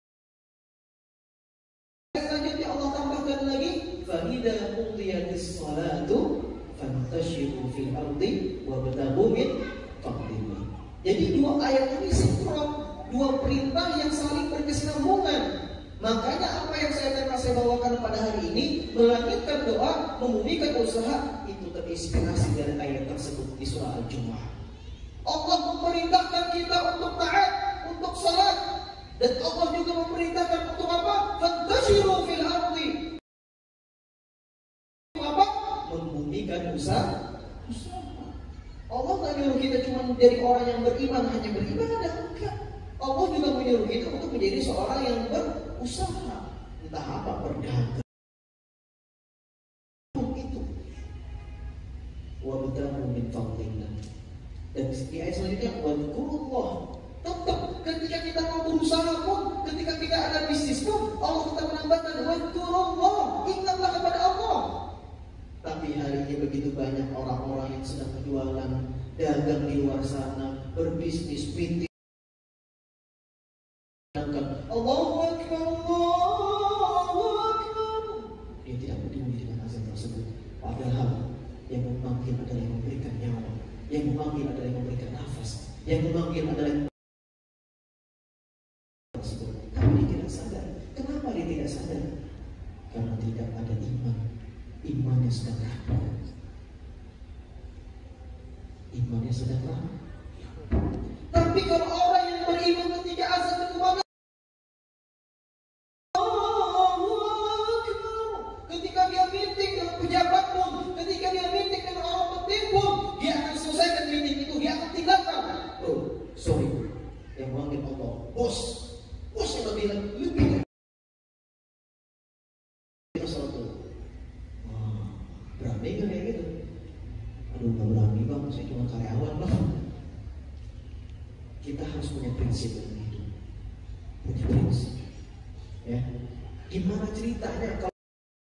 Selanjutnya Allah tambahkan lagi, fa idza qudiyatis shalatu fantashiru fil ardi wabtaghu min fadlillah. Jadi dua ayat ini sinkron, dua perintah yang saling berkesinambungan. Makanya apa yang saya akan saya bawakan pada hari ini, melangitkan doa, membumikan usaha, itu terinspirasi dari ayat tersebut di surah Al-Jumu'ah. Allah memerintahkan kita untuk taat, untuk salat, dan Allah juga memerintahkan untuk apa? Fantashiru fil ardi. Apa? Membumikan usaha. Allah nggak nyuruh kita cuma menjadi orang yang beriman, hanya beribadah, enggak. Allah juga menyuruh kita untuk menjadi seorang yang berusaha, entah apa, berdagang. Itu. Wabtahu min fadlillah. Dan di ayat selanjutnya, wadkurullah. Tetap ketika kita mau berusaha pun, ketika kita ada bisnis pun, Allah tetap menambahkan wadkurullah. Ingatlah kepada Allah. Tapi hari ini begitu banyak orang-orang yang sedang berjualan, dagang di luar sana, berbisnis, pintar. Allahu Akbar, Allahu Akbar. Dia tidak peduli dengan azan tersebut. Padahal yang memanggil adalah yang memberikan nyawa, yang memanggil adalah yang memberikan nafas, yang memanggil adalah yang tersebut. Tapi dia tidak sadar. Kenapa dia tidak sadar? Karena tidak ada iman. Imannya sedang rapuh. Imannya sedang rapuh. Tapi kalau orang yang beriman ketika azan berkumandang, ketika dia meeting dengan pejabat pun, ketika dia meeting dengan orang penting pun, dia akan selesaikan meeting itu, dia akan tinggalkan. Oh, sorry, yang memanggil Allah, bos yang lebih berani kan kayak gitu? Aduh, nggak berani bang, saya cuma karyawan bang. Kita harus punya prinsip dalam hidup, punya prinsip. Ya, gimana ceritanya kalau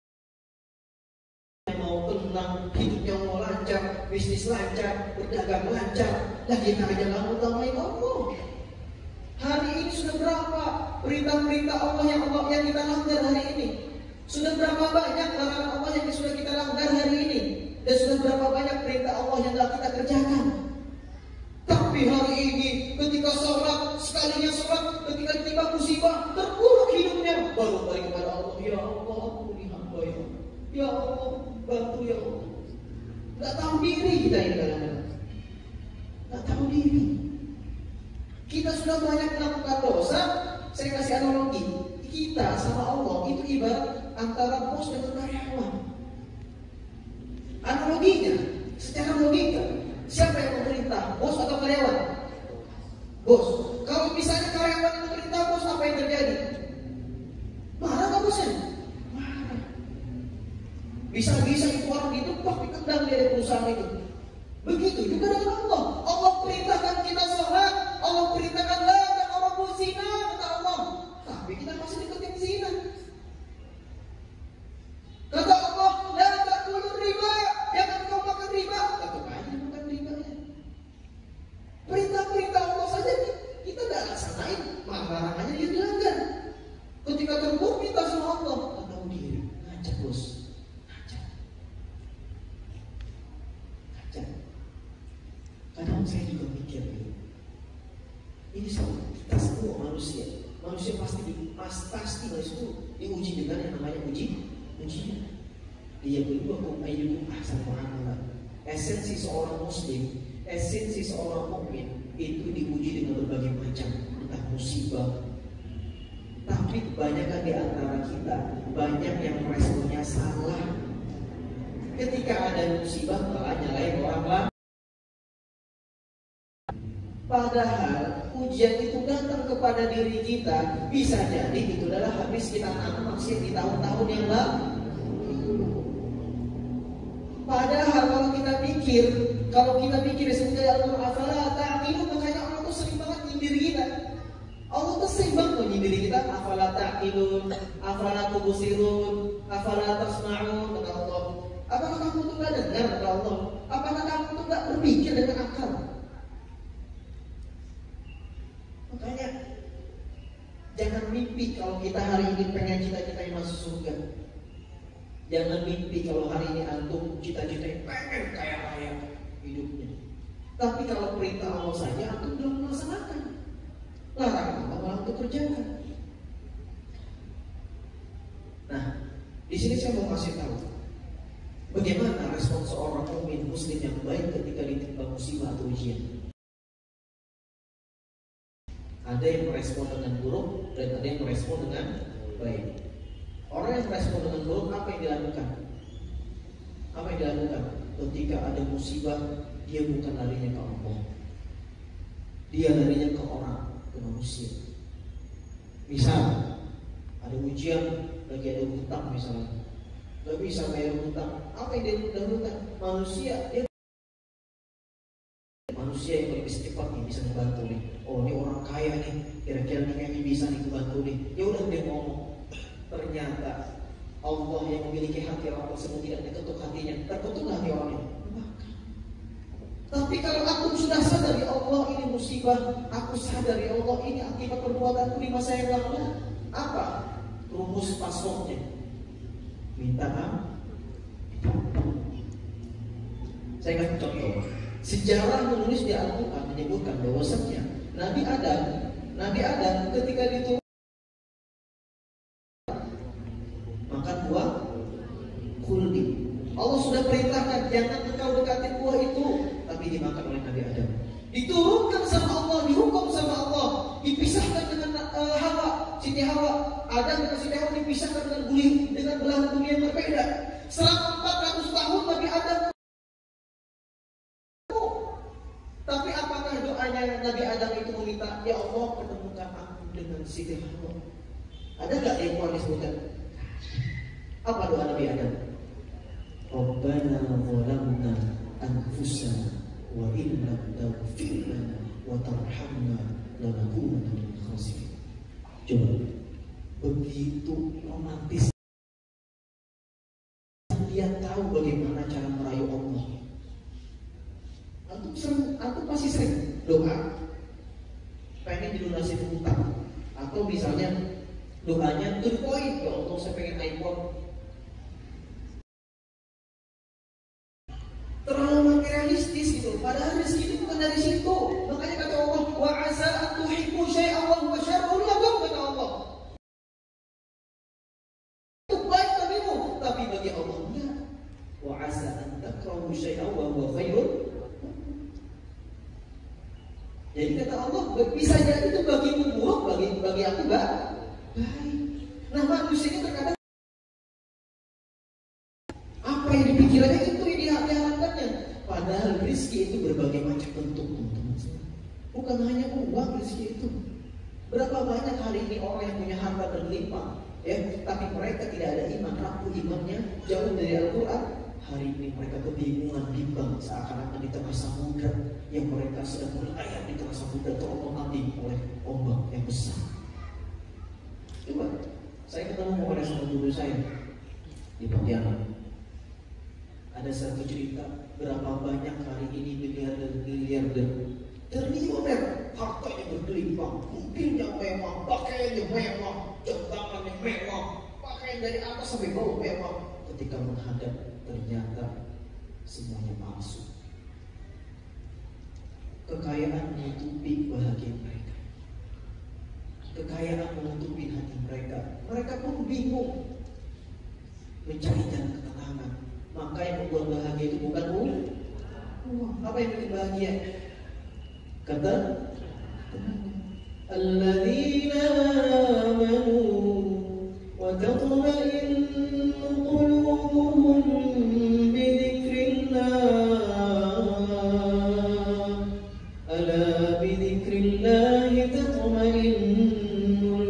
mau tenang, hidupnya mau lancar, bisnis lancar, berdagang lancar, lah kita aja nggak mau utamain Allah. Hari ini sudah berapa perintah-perintah Allah yang kita langgar hari ini? Sudah berapa banyak larangan Allah yang sudah kita langgar hari ini? Dan sudah berapa banyak perintah Allah yang telah kita kerjakan? Tapi hari ini ketika sholat, sekalinya sholat, ketika tiba musibah, terpuruk hidupnya, baru balik kepada Allah. Ya Allah, ampuni hamba ya. Ya Allah, bantu ya Allah. Gak tahu diri kita ini kadang-kadang. Gak tahu diri. Kita sudah banyak melakukan dosa. Saya kasih analogi. Kita sama Allah itu ibarat antara bos dengan karyawan. Analoginya, secara logika, siapa yang memerintah, bos atau karyawan? Bos. Kalau misalnya karyawan yang memerintah bos, apa yang terjadi? Marah nggak bosnya? Marah. Bisa-bisa itu orang ditebak, ditendang dari perusahaan itu. Begitu juga dengan Allah. Allah perintahkan kita sholat, Allah perintahkan la taqrabu zina, kata Allah. Tapi kita masih deketin zina. Kata Allah, la ta'kulu riba, jangan kau makan riba. Tetap aja makan ribanya. Perintah-perintah Allah saja kita tidak laksanain, larangannya dia dilanggar. Ketika terbuk minta sama Allah, tak tahu diri, ngajak bos, ngajak. Kadang saya juga mikir gitu. Ini semua kita semua manusia pasti manusia itu diuji dengan yang namanya ujian. Dia berubah ayyukum ahsanu amala. Esensi seorang muslim, esensi seorang mukmin itu diuji dengan berbagai macam entah musibah. Tapi kebanyakan di antara kita banyak yang responnya salah. Ketika ada musibah malah nyalain orang lain. Padahal ujian itu datang kepada diri kita, bisa jadi itu adalah habis kita tanam maksiat di tahun-tahun yang lalu. Padahal kalau kita pikir sebenarnya Allah afala ta'qilun, makanya Allah tuh sering banget nyindir kita. Allah tuh sering banget nyindir kita, afala ta'qilun, afala tubsirun, afala tasma'un, kata Allah. Apakah kamu tuh enggak dengar, kata Allah? Apakah kamu tuh enggak berpikir dengan akal? Makanya jangan mimpi kalau kita hari ini pengen cita-cita yang masuk surga. Jangan mimpi kalau hari ini antum cita-cita pengen kaya-kaya hidupnya. Tapi kalau perintah Allah saja antum belum melaksanakan, larangan Allah malah untuk kerjakan. Nah, di sini saya mau kasih tahu bagaimana respon seorang mukmin muslim yang baik ketika ditimpa musibah atau ujian. Ada yang merespon dengan buruk dan ada yang merespon dengan baik. Orang yang merespon dengan buruk, apa yang dilakukan? Apa yang dilakukan? Ketika ada musibah, dia bukan larinya ke Allah, dia larinya ke orang, ke manusia. Misal ada ujian, lagi ada hutang misalnya, gak bisa bayar hutang. Apa yang dia lakukan? Manusia yang lebih cepat nih bisa membantu nih. Oh, ini orang kaya nih, kira-kira nih bisa nih membantu nih. Ya udah dia ngomong. Ternyata Allah yang memiliki hati orang tersebut tidak diketuk hatinya, terketuk hati orangnya. Tapi kalau aku sudah sadar ya Allah ini musibah, aku sadar ya Allah ini akibat perbuatanku di masa yang lalu. Apa rumus passwordnya? Minta maaf. Saya kasih contoh. Sejarah menulis di Al-Quran menyebutkan bahwasanya Nabi Adam ketika diturunkan makan buah khuldi. Allah sudah perintahkan jangan engkau dekati buah itu, tapi dimakan oleh Nabi Adam. Diturunkan sama Allah, dihukum sama Allah, dipisahkan dengan Hawa, Siti Hawa. Adam dengan Siti Hawa dipisahkan dengan belahan dunia yang berbeda. Selama 400 tahun Nabi Adam. Tapi apakah doanya Nabi Adam itu meminta, ya Allah pertemukan aku dengan Siti Hawa? Ada nggak yang Quran disebutkan? Apa doa Nabi Adam? Rabbana zalamna anfusana wa in lam taghfir lana wa tarhamna lanakunanna minal khasirin. Coba, begitu romantis. Dia tahu bagaimana cara merayu Allah. Antum pasti sering doa pengen dilunasi hutang, atau misalnya doanya to the point, ya Allah saya pengen iPhone. Terlalu materialistis gitu. Padahal rezeki itu bukan dari situ. Makanya kata Allah, wa asa an tuhibbu syai'an wa huwa syarrun lakum, kata Allah. Itu baik bagimu, tapi bagi Allah enggak. Wa asa an takrahu syai'an wa huwa khairun. Jadi kata Allah, bisa jadi itu bagimu buruk, bagi aku baik. Nah, manusia ini terkadang apa yang dipikirannya itu yang diharapkannya. Padahal rezeki itu berbagai macam bentuk, teman-teman. Bukan hanya uang rezeki itu. Berapa banyak hari ini orang yang punya harta berlimpah, ya, tapi mereka tidak ada iman, rapuh imannya, jauh dari Al-Quran. Hari ini mereka kebingungan, bimbang, seakan-akan di tengah samudra yang mereka sedang berlayar di tengah samudra terombang-ambing oleh ombak yang besar. Coba, saya ketemu oleh sama guru saya di Pontianak. Ada satu cerita berapa banyak hari ini miliarder, triliuner, hartanya bergelimpang, mobilnya mewah, pakaiannya mewah, jam tangannya mewah, pakaian dari atas sampai bawah mewah. Ketika menghadap, ternyata semuanya palsu. Kekayaan menutupi bahagia mereka. Kekayaan menutupi hati mereka. Mereka pun bingung mencari jalan ketenangan. Maka yang membuat bahagia itu bukan uang. Apa yang bikin bahagia? Kata alladzina amanu wa tatma'innu qulubuhum bi dzikrillah. Ala bi dzikrillah tatma'innul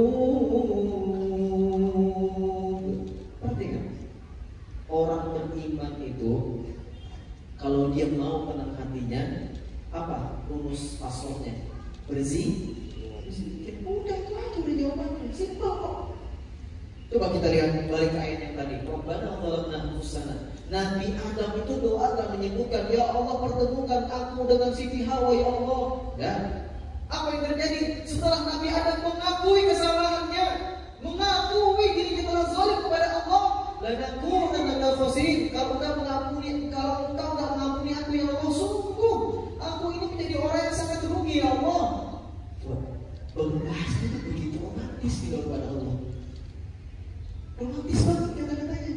qulub. Perhatikan. Orang beriman itu kalau dia mau tenang hatinya, apa rumus passwordnya? Berzikir. Udah itu aja udah jawabannya, simpel kok. Coba kita lihat balik ayat yang tadi. Rabbana zalamna anfusana. Nabi Adam itu doa dan menyebutkan, ya Allah pertemukan aku dengan Siti Hawa, ya Allah. Dan apa yang terjadi setelah Nabi Adam mengakui kesalahannya, mengakui dirinya telah zalim kepada Allah? Lanakunanna minal khasirin. Kalau engkau enggak mengampuni aku ya Allah, sungguh aku ini menjadi orang yang sangat rugi ya Allah. Bahasa itu begitu romantis di depan Allah. Romantis banget kata-katanya.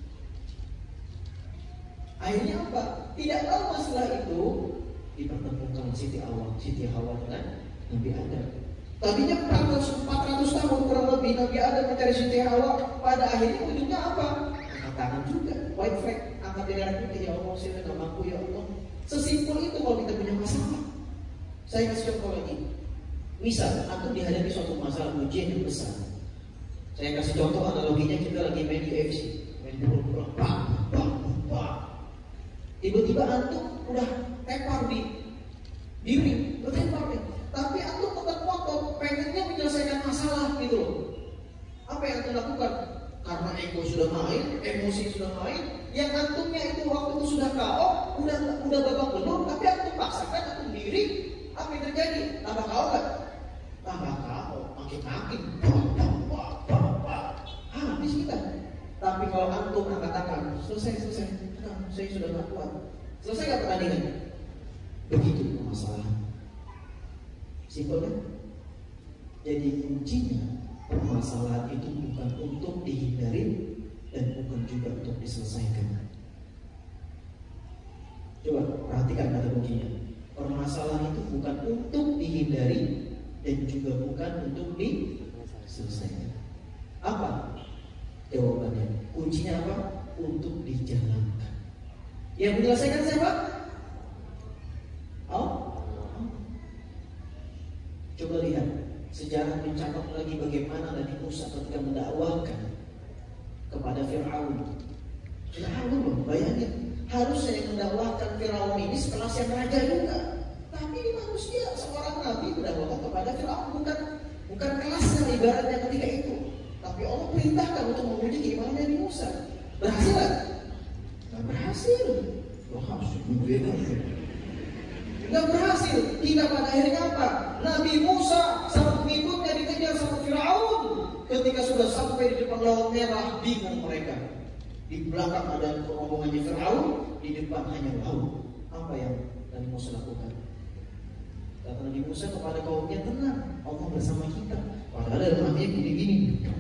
Akhirnya apa? Tidak tahu masalah itu dipertemukan Siti Hawa dengan Nabi Adam. Tadinya 400 tahun kurang lebih Nabi Adam mencari Siti Hawa. Pada akhirnya ujungnya apa? Angkat tangan juga, white flag, angkat bendera putih. Ya Allah, saya namaku ya Allah. Sesimpel itu kalau kita punya masalah. Saya kasih contoh lagi. Misal, antum dihadapi suatu masalah ujian yang besar. Saya kasih contoh analoginya kita lagi main di UFC, main bola, tiba-tiba antum udah tepar di ring, udah tepar nih. Tapi antum tetap ngotot, pengennya menyelesaikan masalah gitu loh. Apa yang antum lakukan? Karena ego sudah main, emosi sudah main, yang antumnya itu waktu itu sudah KO, udah babak belur, tapi antum paksakan, antum diri, apa yang terjadi? Tambah KO kan? Tambah KO, makin habis kita. Tapi kalau antum angkat tangan, selesai, saya sudah nggak kuat. Selesai nggak pertandingan? Begitu permasalahan. Simpel kan? Jadi kuncinya permasalahan itu bukan untuk dihindari dan bukan juga untuk diselesaikan. Coba perhatikan kata kuncinya. Permasalahan itu bukan untuk dihindari dan juga bukan untuk diselesaikan. Apa jawabannya? Kuncinya apa? Untuk dijalankan. Yang menyelesaikan siapa? Coba lihat sejarah mencatat lagi bagaimana Nabi Musa ketika mendakwahkan kepada Fir'aun. Fir'aun, bayangin, harusnya yang mendakwahkan Fir'aun ini sekelas yang raja juga. Tapi ini manusia, seorang nabi mendakwahkan kepada Fir'aun, bukan kelasnya ibaratnya ketika itu. Tapi Allah perintahkan untuk menguji keimanan Nabi Musa. Berhasil nggak? Nggak berhasil. Nggak berhasil. Hingga pada akhirnya apa? Nabi Musa sama pengikutnya dikejar sama Fir'aun. Ketika sudah sampai di depan Laut Merah, bingung mereka. Di belakang ada rombongannya Fir'aun, di depan hanya laut. Apa yang Nabi Musa lakukan? Kata Nabi Musa kepada kaumnya, tenang, Allah bersama kita. Padahal dalam hatinya gini-gini.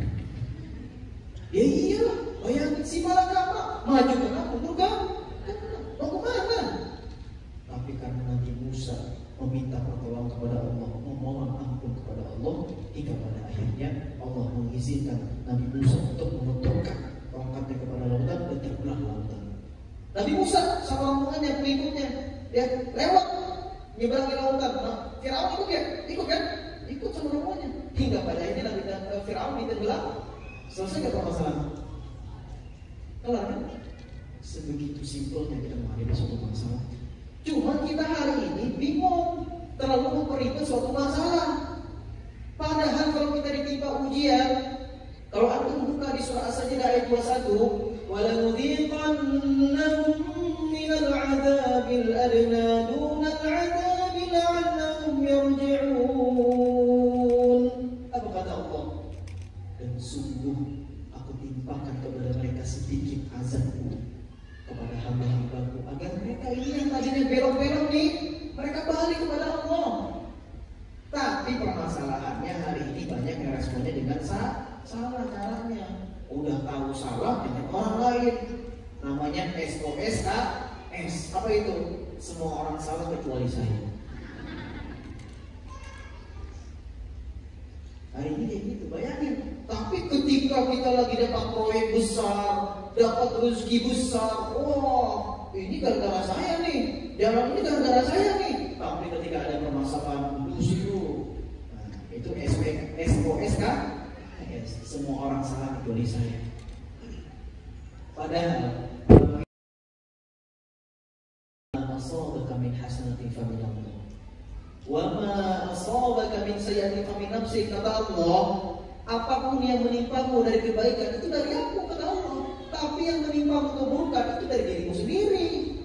Ya iyalah, bayangin si malakama maju ke kamu, mundur ke mau kemana? Tapi karena Nabi Musa meminta pertolongan kepada Allah, memohon ampun kepada Allah, hingga pada akhirnya Allah mengizinkan Nabi Musa untuk menutupkan tongkatnya kepada lautan dan terbelah lautan. Nabi Musa sama rombongannya, pengikutnya, dia lewat nyeberangi lautan. Nah, Fir'aun ikut ya? Ikut kan? Ikut sama rombongannya. Hingga pada akhirnya Nabi Fir'aun ditenggelam. Selesai gak permasalahan? Kelar kan? Sebegitu simpelnya kita menghadapi suatu masalah. Cuma kita hari ini bingung, terlalu memperibet suatu masalah. Padahal kalau kita ditimpa ujian, kalau antum buka di surah As-Sajdah ayat 21, وَلَنُذِيقَنَّهُمْ مِنَ الْعَذَابِ الْأَدْنَى دُونَ الْعَذَابِ لَعَلَّهُمْ يَرْجِعُونَ. Apa kata Allah? Dan sungguh aku timpakan kepada mereka sedikit azabku kepada hamba-hambaku, agar mereka ini yang tadinya belok-belok nih, mereka balik kepada Allah. Tapi permasalahannya hari ini banyak yang responnya dengan salah caranya. Udah tahu salah dengan orang lain. Namanya SOSKS. Apa itu? Semua orang salah kecuali saya. Hari ini kayak gitu, bayangin. Tapi ketika kita lagi dapat proyek besar, dapat rezeki besar, wah ini gara-gara saya nih, jalan ini gara-gara saya nih. Tapi ketika ada permasalahan dulu, nah, itu SOS kan? Semua orang salah kecuali saya. Padahal asabaka min hasanatin famin Allah, wa ma asabaka min sayyi'atin famin nafsik. Kata Allah, apapun yang menimpamu dari kebaikan itu dari aku, kata Allah. Tapi yang menimpamu keburukan itu dari dirimu sendiri.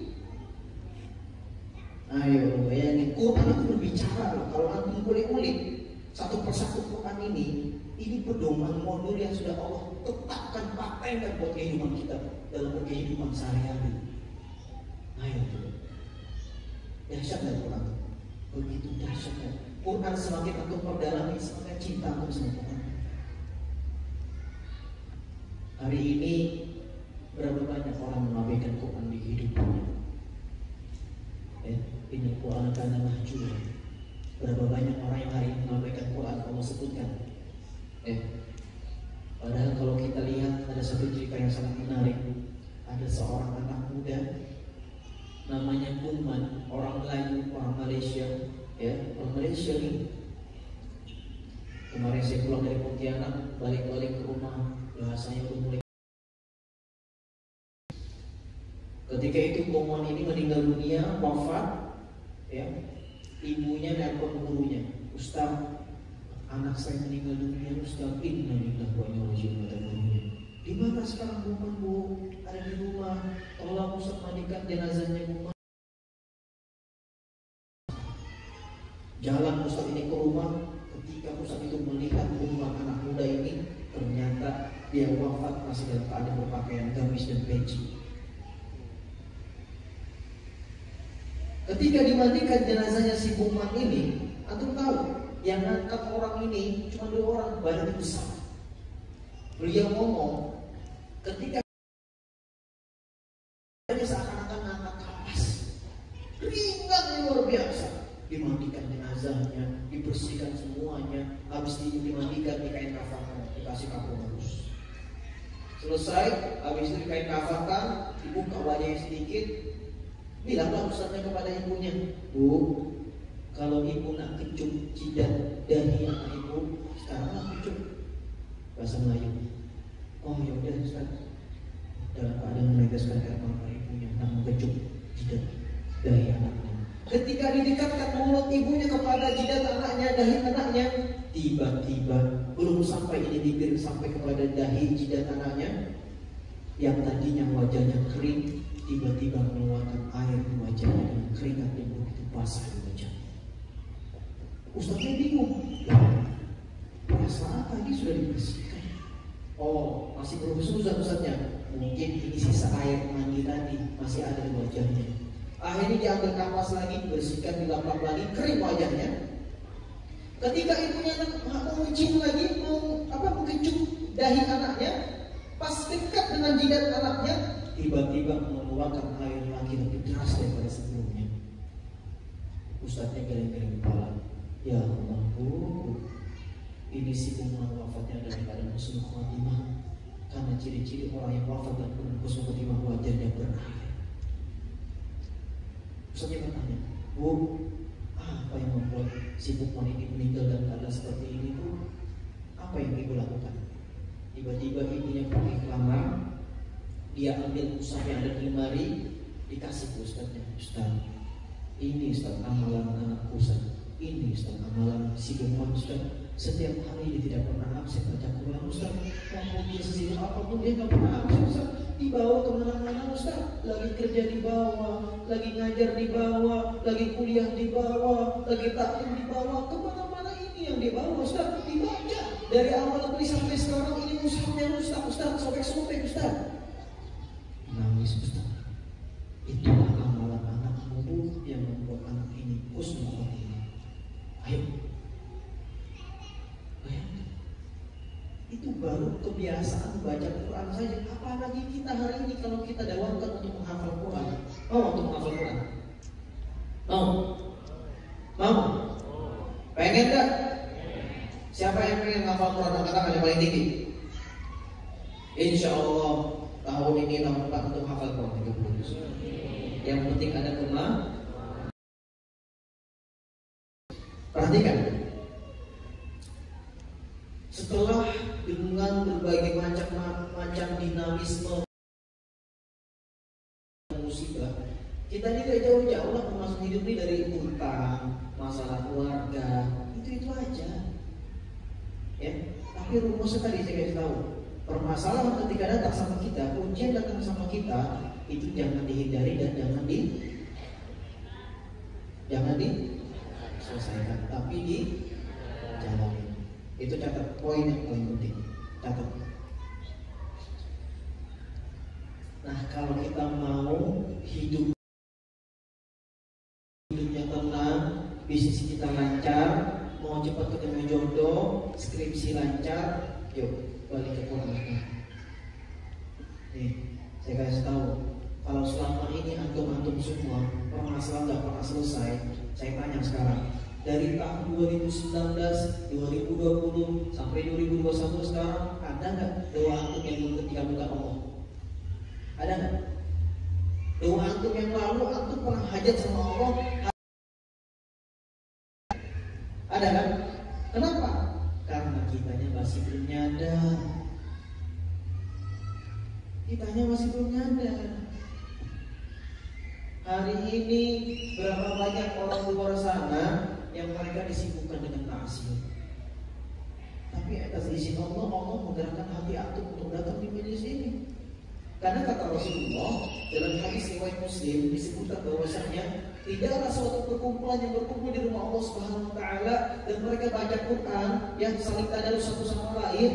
Ayo bayangin, Quran itu berbicara loh. Kalau antum boleh ulik satu persatu Quran ini pedoman modul yang sudah Allah tetapkan, pakaikan buat kehidupan kita dalam kehidupan sehari-hari. Ayo tuh, dahsyat dari Quran, begitu dahsyatnya. Quran semakin antum perdalami, semakin cinta antum sama Quran. Hari ini berapa banyak orang mengabaikan Quran di hidupnya? Ini Quran karena mahjur. Berapa banyak orang yang hari ini mengabaikan Quran Allah sebutkan. Padahal kalau kita lihat ada satu cerita yang sangat menarik. Ada seorang anak muda namanya Bunman, orang Melayu, orang Malaysia, orang Malaysia nih. Kemarin saya pulang dari Pontianak, balik-balik ke rumah, bahasanya udah mulai. Ketika itu Bunman ini meninggal dunia, wafat, ibunya nelpon gurunya, Ustaz, anak saya meninggal dunia, Ustaz, innalillahi wa inna ilaihi raji'un. Di mana sekarang Bunman, Bu? Ada di rumah. Tolong Ustaz mandikan jenazahnya Bunman. Jalan Ustaz ini ke rumah. Ketika Ustaz itu melihat Bunman anak muda ini, ternyata dia wafat masih dalam keadaan berpakaian gamis dan peci. Ketika dimandikan jenazahnya si Bunman ini, antum tahu yang angkat orang ini cuma 2 orang, badannya besar. Beliau ngomong, ketika dia seakan-akan angkat kapas, ringan luar biasa. Dimandikan jenazahnya, dibersihkan semuanya, habis dimandikan dikain kafankan, dikasih kapur halus. Selesai, habis itu dikain kafankan, dibuka wajahnya sedikit. Bilanglah Ustaznya kepada ibunya, Bu, kalau ibu nak kecup jidat dahi anak ibu, sekarang nak kecup. Bahasa Melayu. Oh ya udah Ustaz. Dalam keadaan meneteskan air mata ibunya, nak mengecup jidat dahi anaknya. Ketika didekatkan mulut ibunya kepada jidat anaknya, dahi anaknya, tiba-tiba belum sampai ini bibir sampai kepada dahi jidat anaknya, yang tadinya wajahnya kering, tiba-tiba mengeluarkan air di wajahnya dan keringat yang begitu basah di wajahnya. Ustaznya bingung, perasaan tadi sudah dibersihkan. Oh, masih belum susah Ustaznya. Mungkin ini sisa air mandi tadi masih ada di wajahnya. Akhirnya diambil kapas lagi, dibersihkan, dilap-lap lagi, kering wajahnya. Ketika ibunya mau mencium lagi, mengecup dahi anaknya, pas dekat dengan jidat anaknya, tiba-tiba mengeluarkan air lagi lebih deras daripada sebelumnya. Ustaznya geleng-geleng kepala. Ya Allah, Bu, ini si Bunman wafatnya dalam keadaan husnul khotimah. Karena ciri-ciri orang yang wafat dan husnul khotimah wajahnya berair. Ustaznya bertanya, Bu, apa yang membuat si Bunman ini meninggal dalam keadaan seperti ini, Bu? Apa yang ibu lakukan? Tiba-tiba ibunya pergi ke kamar, dia ambil mushaf yang ada di lemari, dikasih ke Ustaznya. Ustaz, ini Ustaz amalan anakku Ustaz. Ini Ustaz amalan si Bunman Ustaz. Setiap hari dia tidak pernah absen baca Quran Ustaz. Mau dia sesibuk apapun dia nggak pernah absen Ustaz. Dibawa kemana-mana Ustaz. Lagi kerja di bawah, lagi ngajar di bawah, lagi kuliah di bawah, lagi taklim di bawah, kemana-mana ini yang dibawa Ustaz. Dibaca dari awal April sampai sekarang ini mushafnya Ustaz, sobek-sobek Ustaz. Nangis Ustaz. Itulah amalan anakmu yang membuat anak ini husnul khotimah. Ayo, bayangkan. Itu baru kebiasaan baca Quran saja. Apalagi kita hari ini kalau kita dawamkan untuk menghafal Quran. Untuk menghafal Quran. Mau? Pengen gak? Siapa yang pengen menghafal Quran? Angkat tangan yang paling tinggi. Insya Allah tahun ini tahun depan untuk hafal Quran 30 juz. Yang penting ada kemampuan. Perhatikan, setelah dengan berbagai macam dinamisme musibah, kita tidak jauh-jauh lah termasuk hidup ini dari utang, masalah keluarga, itu aja. Ya, tapi rumusnya tadi saya kasih tahu. Permasalahan ketika datang sama kita, ujian datang sama kita, itu jangan dihindari dan jangan diselesaikan, tapi dijalani. Itu catat poin yang paling penting. Catat. Nah, kalau kita mau hidupnya tenang, bisnis kita lancar, mau cepat ketemu jodoh, skripsi lancar, yuk balik ke Quran. Saya tanya sekarang, dari tahun 2019, 2020 sampai 2021 sekarang, ada nggak doa antum yang belum dikabulkan Allah? Ada nggak? Doa antum yang lalu antum pernah hajat sama Allah? Ada kan? Kenapa? Karena kitanya masih belum nyadar. Kitanya masih belum nyadar. Hari ini berapa banyak orang di luar sana yang mereka disibukkan dengan maksiat. Tapi atas izin Allah, Allah menggerakkan hati antum untuk datang di majelis ini. Karena kata Rasulullah dalam hadis riwayat Muslim disebutkan bahwasanya tidaklah suatu perkumpulan yang berkumpul di rumah Allah Subhanahu wa taala dan mereka baca Quran yang saling tadarus satu sama lain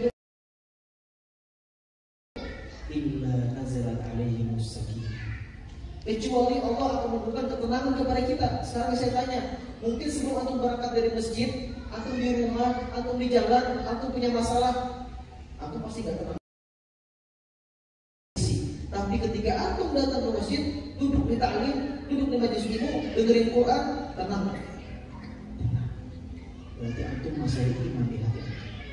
illa nazalat alaihimus sakinah. Kecuali Allah akan memberikan ketenangan kepada kita. Sekarang saya tanya, mungkin sebelum antum berangkat dari masjid, antum di rumah, antum di jalan, antum punya masalah, antum pasti gak tenang. Tapi ketika antum datang ke masjid, duduk di ta'lim, duduk di majelis ilmu, dengerin Quran, tenang. Berarti antum masih ada iman di hati.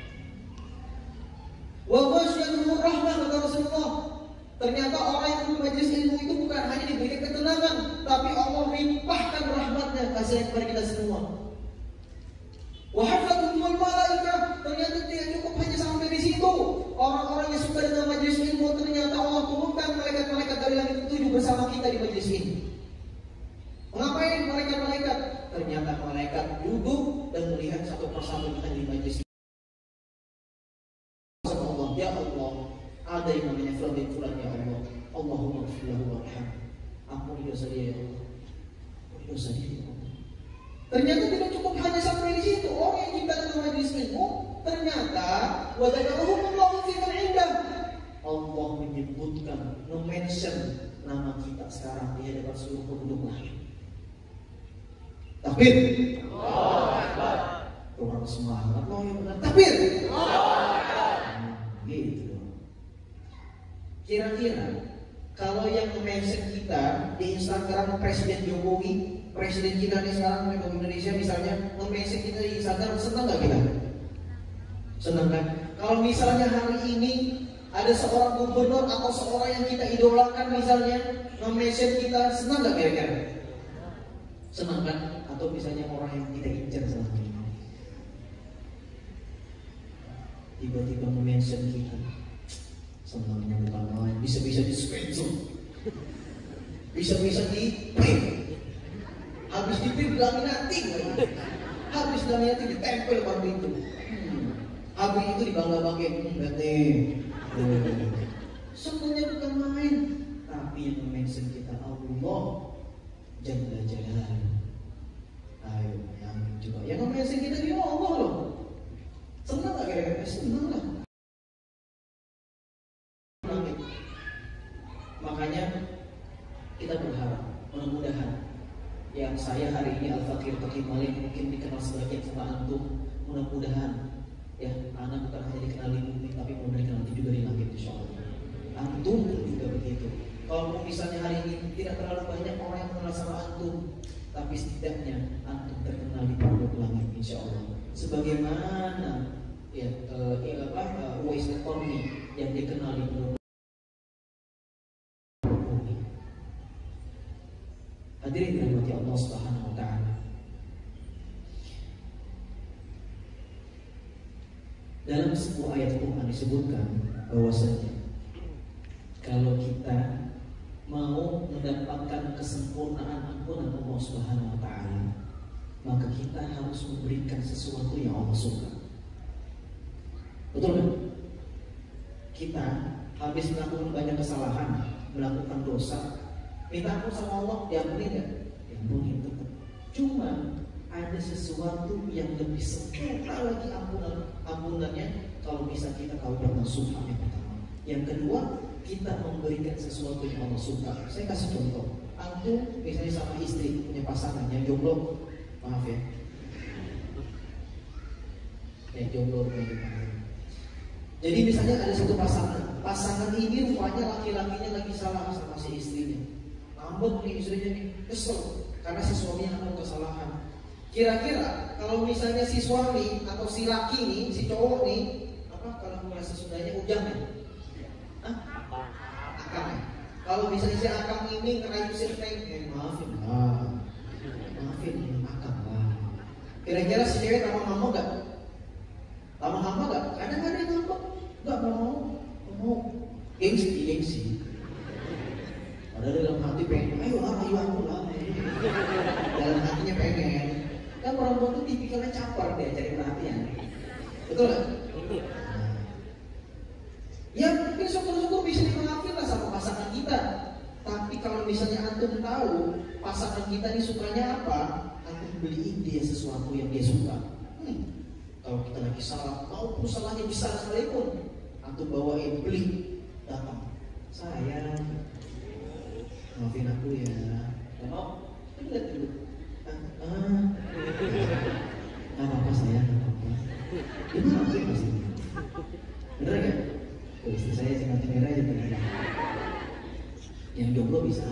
Wa ghasyiatuhur rahmah, kata Rasulullah. Ternyata orang yang duduk di majelis ilmu itu bukan hanya diberikan ketenangan, tapi Allah limpahkan rahmatnya kasih kepada kita semua. Wa hafathumul malaikah, ternyata tidak cukup hanya sampai di situ. Orang-orang yang suka dengan majelis ilmu, ternyata Allah turunkan malaikat-malaikat dari langit ketujuh bersama kita di majelis ini. Mengapain malaikat-malaikat? Ternyata malaikat duduk dan melihat satu persatu kita di majelis ini. Allah, ya Allah, ada yang namanya fulan ya Allah. Allahumma ighfir lahu warham. Ampuni dosa dia ya Allah. Dosa dia ya Allah. Ternyata tidak cukup hanya sampai di situ. Orang yang kita dalam majelis ilmu ternyata wa dzakarahumullahu fi man indah. Allah menyebutkan, mention nama kita sekarang di hadapan seluruh penduduk langit. Takbir. Allahu Akbar. Orang semangat loh yang benar. Takbir. Allahu Akbar. Gitu. Kira-kira kalau yang mention kita di Instagram Presiden Jokowi, Presiden kita nih sekarang Republik Indonesia misalnya mention kita di Instagram, senang nggak kita? Senang kan? Kalau misalnya hari ini ada seorang gubernur atau seorang yang kita idolakan misalnya mention kita, senang nggak kira-kira? Senang kan? Atau misalnya orang yang kita incar selama ini tiba-tiba mention kita, senangnya bukan main, bisa-bisa di screenshot, bisa-bisa di print, habis di print laminating lagi, habis laminating ditempel pada itu, habis itu dibangga-banggain, lihat nih, senangnya bukan main, tapi yang mention kita Allah Jalla Jalaluhu. Ayo, yang juga yang mention kita dia Allah loh, senang nggak kira-kira? Senang lah. Makanya kita berharap mudah-mudahan yang saya hari ini Al-Fakir Taqi Malik mungkin dikenal sebagian sama antum, mudah-mudahan ya anak bukan hanya dikenal di bumi tapi mau dikenal juga di langit insyaallah. Antum juga begitu. Kalau misalnya hari ini tidak terlalu banyak orang yang mengenal sama antum, tapi setidaknya antum terkenal di penduduk langit insyaallah. Sebagaimana ya Uwais Al-Qarni yang dikenal di penduduk. Hadirin dirahmati Allah Subhanahu wa taala. Dalam sebuah ayat Quran disebutkan bahwasanya kalau kita mau mendapatkan kesempurnaan ampunan Allah Subhanahu wa taala, maka kita harus memberikan sesuatu yang Allah suka. Betul kan? Kita habis melakukan banyak kesalahan, melakukan dosa, minta ampun sama Allah, diampuni nggak? Diampuni tetap. Cuma ada sesuatu yang lebih sempurna lagi ampunannya kalau bisa kita tahu nasuha yang pertama. Yang kedua, kita memberikan sesuatu yang Allah suka. Saya kasih contoh. Antum misalnya sama istri punya pasangan yang jomblo, maaf ya. Yang jomblo jadi misalnya ada satu pasangan ini rupanya laki-lakinya lagi salah sama si istrinya. ngambek nih istrinya nih, kesel karena si suami yang melakukan kesalahan. Kira-kira kalau misalnya si suami atau si laki nih, si cowok nih, apa kalau bahasa Sundanya ujang ya? Akang ya? Kalau misalnya si akang ini ngerayu si neng, maafin lah, maafin akang lah. Kira-kira si cewek tambah ngambek gak? Tambah ngambek gak? Kadang ada yang ngambek, gak mau, gengsi. Padahal dalam hati pengen, ayo aku lah. Dalam hatinya pengen. Kan perempuan tuh tipikalnya caper dia cari perhatian. Betul gak? Ya mungkin syukur-syukur bisa dimaafin lah sama pasangan kita. Tapi kalau misalnya antum tahu pasangan kita ini sukanya apa, antum beliin dia sesuatu yang dia suka. Kalau kita lagi salah, maupun salahnya besar sekalipun, antum bawain, beli, datang. Sayang, maafin aku ya. Mau? Lihat dulu. Gak apa-apa sayang, gak apa-apa. Itu maafin pasti. Bener gak? Istri saya si mati merah aja bener. Yang jomblo bisa.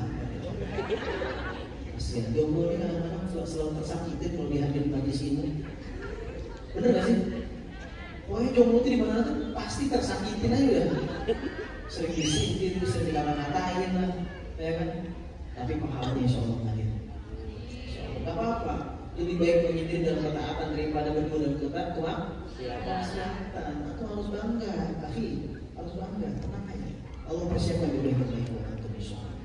Kasihan jomblo ini kadang-kadang selalu tersakitin kalau dihadirin majlis ini. Bener gak sih? Pokoknya jomblo itu dimana tuh pasti tersakitin aja udah. Sering disindir, sering dikata-katain lah, ya kan? Tapi pahalanya insya Allah ngalir. Gak apa-apa. Lebih baik menyindir dalam ketaatan daripada berdua dalam kemaksiatan. Aku harus bangga, akhi. Harus bangga, tenang aja. Allah persiapkan jodoh yang terbaik buat antum insyaallah.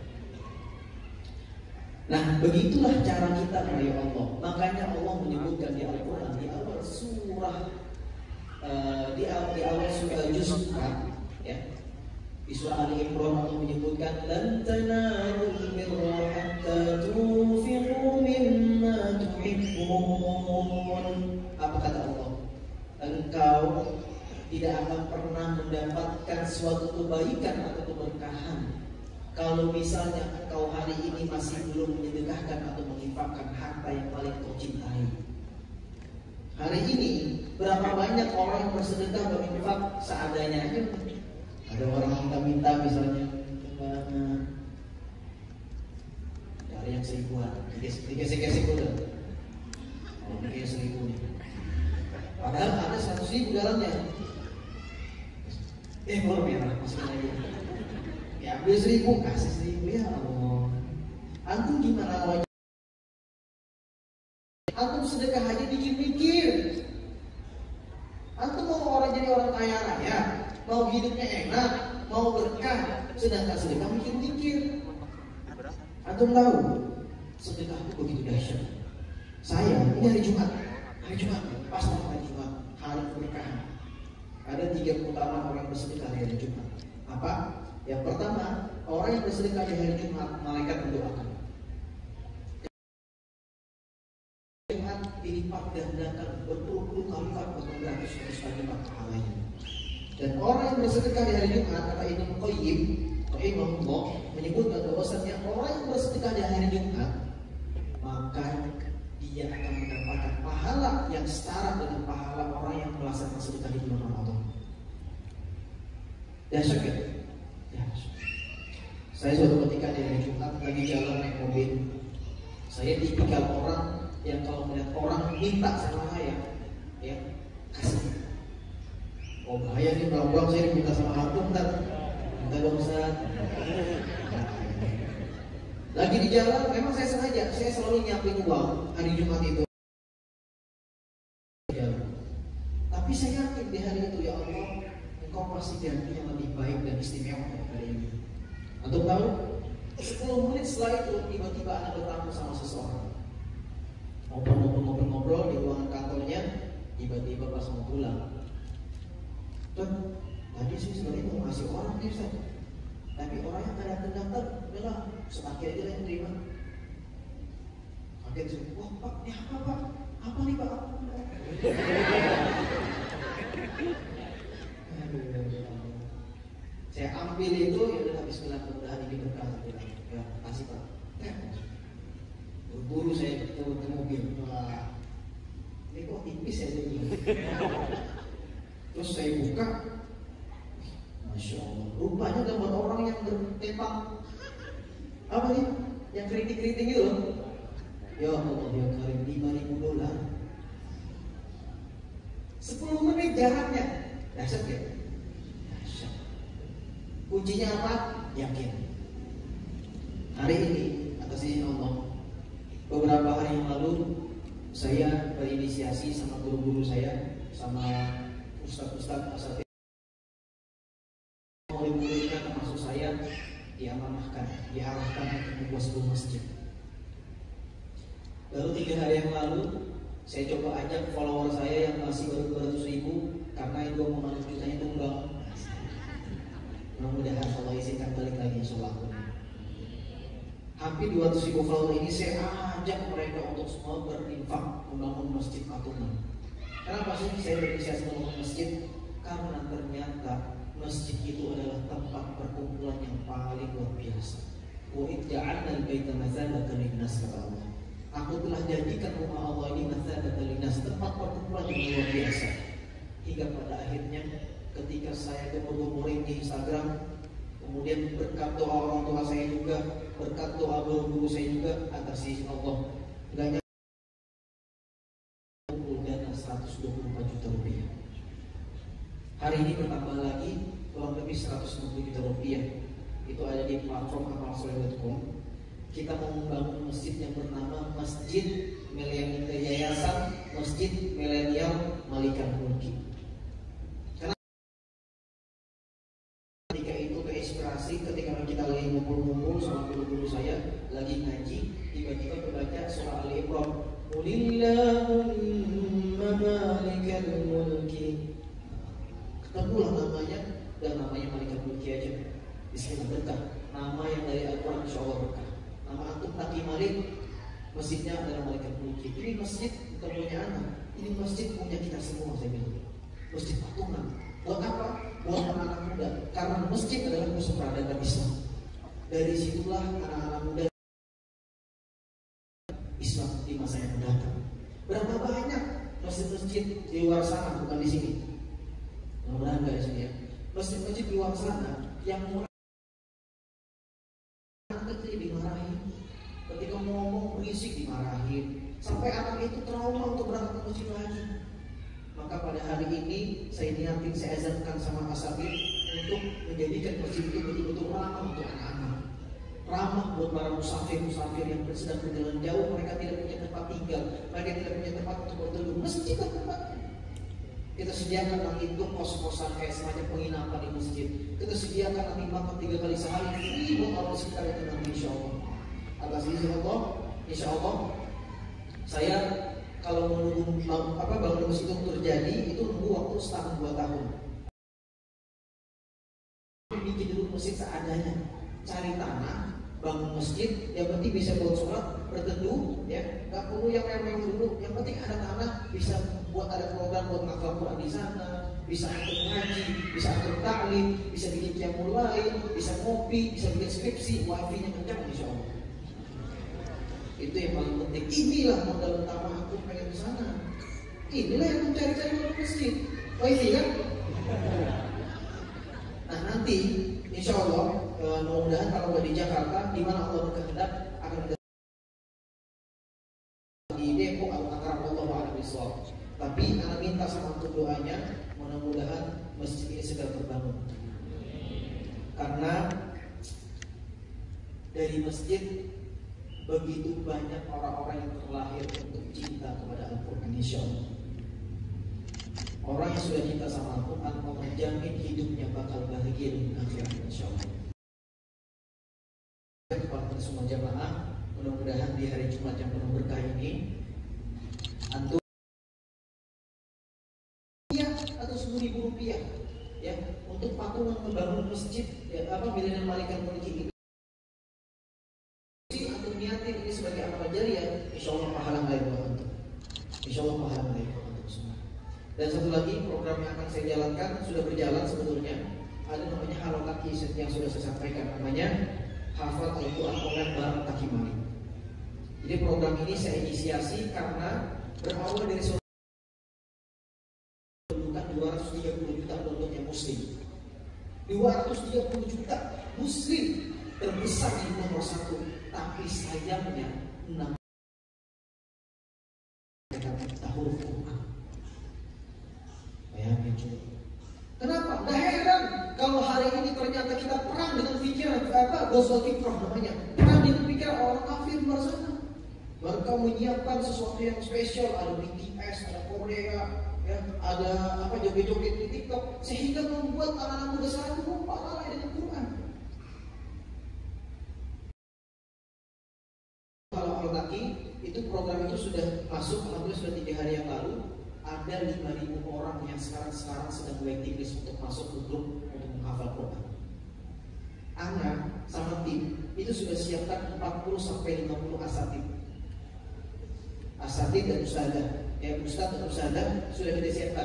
Nah, begitulah cara kita merayu Allah. Makanya Allah menyebutkan di Al-Quran di awal surah di awal surah juz 4 ya. Di surah Ali Imran Allah menyebutkan lan tanalul birra hatta tunfiqu mimma tuhibbun. Apa kata Allah? Engkau tidak akan pernah mendapatkan suatu kebaikan atau keberkahan kalau misalnya engkau hari ini masih belum menyedekahkan atau menginfakkan harta yang paling kau cintai. Hari ini berapa banyak orang yang bersedekah berinfak seadanya aja. Ada orang minta misalnya dari yang 1000-an, digesek-gesek udah. Oh, ini 1000 nih. Padahal ada 100.000 dalamnya. Boleh merah masukin lagi. Ya ambil 1000, kasih 1000 ya Allah. Antum gimana awalnya? Antum sedekah aja mikir-mikir. Antum mau orang jadi orang kaya raya, mau hidupnya enak, mau berkah, sedangkan sedekah mikir-mikir. Antum tahu sedekah itu begitu dahsyat. Saya ini hari Jumat pas hari Jumat, hari keberkahan. Ada 3 keutamaan orang yang bersedekah di hari Jumat. Apa? Yang pertama, orang yang bersedekah di hari Jumat, malaikat mendoakan. Jumat dilipat gandakan berpuluh-puluh kali lipat, bahkan beratus-ratus kali lipat pahalanya. Dan orang yang bersedekah di hari Jumat, kata Ibnu Qayyim rahimahullah menyebutkan bahwasanya orang yang bersedekah di hari Jumat, maka dia akan mendapatkan pahala yang setara dengan pahala orang yang melaksanakan sedekah di bulan Ramadan. Dahsyat ya? Saya suatu ketika di hari Jumat lagi jalan naik mobil. Saya tipikal orang yang kalau melihat orang minta sama saya, ya kasih. Oh bahaya nih, pulang-pulang saya diminta sama antum, minta dong Ustaz. Lagi di jalan, memang saya sengaja, saya selalu nyiapin uang hari Jumat itu. Tapi saya yakin di hari itu, ya Allah, Engkau pasti ganti yang lebih baik dan istimewa dari hari ini. Untuk tahu, 10 menit setelah itu tiba-tiba Anda bertemu sama seseorang. Ngobrol di ruangan kantornya, tiba-tiba pas mau pulang. Tuh, tadi sih sebenarnya mau ngasih orang nih Ustaz. Tapi orang yang datang, udahlah, setaki aja lah yang terima. Kaget sih, wah Pak, ini apa Pak? Apa nih Pak? Saya ambil itu, ya udah bismillah, mudah-mudahan ini berkah. Ya, kasih Pak. Buru-buru saya turun ke mobil. Wah, ini kok tipis ya ini. Terus saya buka, Masya Allah, rupanya gambar orang yang bertepang apa nih? yang keriting-keriting itu loh. Ya Allah ya Karim, $5.000. 10 menit jaraknya. Dahsyat ya? Dahsyat. Kuncinya apa? Yakin. Hari ini atas izin Allah, beberapa hari yang lalu saya berinisiasi sama guru-guru saya, sama ustadz-ustadz asatidz, murid-muridnya termasuk saya diamanahkan, diarahkan untuk membuat sebuah masjid. Lalu 3 hari yang lalu saya coba ajak follower saya yang masih baru 200.000, karena yang 2,6 jutanya tumbang. Mudah-mudahan Allah izinkan balik lagi insyaallah. Hampir 200.000 follower ini saya ajak mereka untuk semua berinfak membangun masjid patungan. Kenapa sih saya berinisiasi membangun masjid? Karena ternyata masjid itu adalah tempat perkumpulan yang paling luar biasa. Wa idja'alna al-baita mathabatan lin-nas, kata Allah. Aku telah jadikan rumah Allah ini mathabatan lin-nas, tempat perkumpulan yang luar biasa. Hingga pada akhirnya ketika saya gemur-gemurin di Instagram, kemudian berkat doa orang tua saya juga, berkat doa guru-guru saya juga, atas izin Allah, dana 124 juta rupiah. Hari ini bertambah lagi kurang lebih 150 juta rupiah. Itu ada di platform amalsoleh.com. Kita mau membangun masjid yang bernama Masjid Milenial, Yayasan Masjid Milenial Malikan Mulki. Karena ketika itu keinspirasi, ketika kita lagi ngumpul-ngumpul sama guru-guru saya lagi ngaji, tiba-tiba terbaca surah Ali Imran, Qulillahumma malikal mulki. Ketemulah namanya, dan namanya Malikan Mulki aja Bismillah, berkah. Nama yang dari Al-Quran insya Allah berkah. Nama antum Taki Malik, masjidnya adalah Malikan Mulki. Ini masjid bukan punya anak, ini masjid punya kita semua, saya bilang. Masjid patungan. Buat apa? Buat anak-anak muda. Karena masjid adalah pusat peradaban Islam. Dari situlah anak-anak muda Islam di masa yang mendatang. Berapa banyak masjid-masjid di luar sana, bukan di sini. Mudah-mudahan enggak di sini ya. Masjid-masjid di luar sana yang kecil dimarahin, ketika mau ngomong berisik dimarahin, sampai anak itu trauma untuk berangkat ke masjid lagi. Maka pada hari ini saya niatin, saya azankan sama asatidz untuk menjadikan masjid itu betul-betul ramah untuk anak-anak, ramah buat para musafir-musafir yang sedang berjalan jauh. Mereka tidak punya tempat tinggal, mereka tidak punya tempat untuk berteduh. Masjid lah tempatnya. Kita sediakan nanti itu kos-kosan kayak semacam penginapan di masjid. Kita sediakan nanti makan 3 kali sehari free buat orang sekitar itu nanti insya Allah. Atas izin Allah, insya Allah saya kalau menunggu bangun masjid itu terjadi itu nunggu waktu setahun 2 tahun. Bikin dulu masjid seadanya, cari tanah, bangun masjid, yang penting bisa buat sholat, berteduh, ya, nggak perlu yang mewah dulu. Yang penting ada tanah, bisa buat ada program buat ngafal Quran di sana, bisa untuk ngaji, bisa untuk taklim, bisa bikin qiyamul lail, bisa ngopi, bisa bikin skripsi, wifi-nya kencang insya Allah. Itu yang paling penting. Inilah modal utama aku pengen ke sana. Inilah yang mencari-cari untuk masjid, wifi kan? Nah nanti insya Allah mudah-mudahan kalau nggak di Jakarta, di mana Allah berkehendak akan ada di Depok atau Tangerang, Allah a'lam bishawab. Tapi anak minta sama untuk doanya, mudah-mudahan masjid ini segera terbangun. Karena dari masjid begitu banyak orang-orang yang terlahir untuk cinta kepada Al-Quran, insya Allah. Orang yang sudah cinta sama Al-Quran, Allah menjamin hidupnya bakal bahagia di akhirat, insya Allah. Kepada semua jamaah, mudah-mudahan di hari Jumat yang penuh berkah ini, antum atau 10.000 rupiah ya untuk patungan membangun masjid ya, Milenial Malikan Mulki ini. Antum niatin ini sebagai amal jariah, insya Allah pahala baik buat antum. Insya Allah pahala baik buat antum semua. Dan satu lagi program yang akan saya jalankan sudah berjalan sebetulnya, ada namanya Halokaki yang sudah saya sampaikan, namanya Hafal Al-Quran Online bareng Taki Malik. Jadi program ini saya inisiasi karena berawal dari 230 juta downloadnya muslim. 230 juta muslim terbesar di nomor 1. tapi sayangnya 6 huruf Quran. Bayangin coba. Kenapa? Nggak heran kalau hari ini ternyata kita perang dengan pikiran gosol fikrah namanya. Perang dengan pikiran orang kafir di luar sana. Mereka menyiapkan sesuatu yang spesial, ada BTS, ada Korea, ya, ada joget-joget di TikTok, sehingga membuat anak-anak muda sekarang itu lupa lalai dengan Quran. Kalau Al-Taqi itu program itu sudah masuk, alhamdulillah sudah 3 hari yang lalu. Ada 5.000 orang yang sekarang sedang waiting list untuk masuk ke grup untuk menghafal Quran. Anak sama tim itu sudah siapkan 40-50 asatid. Asatid dan ustadzah, ya ustadz dan ustadzah sudah kita siapkan.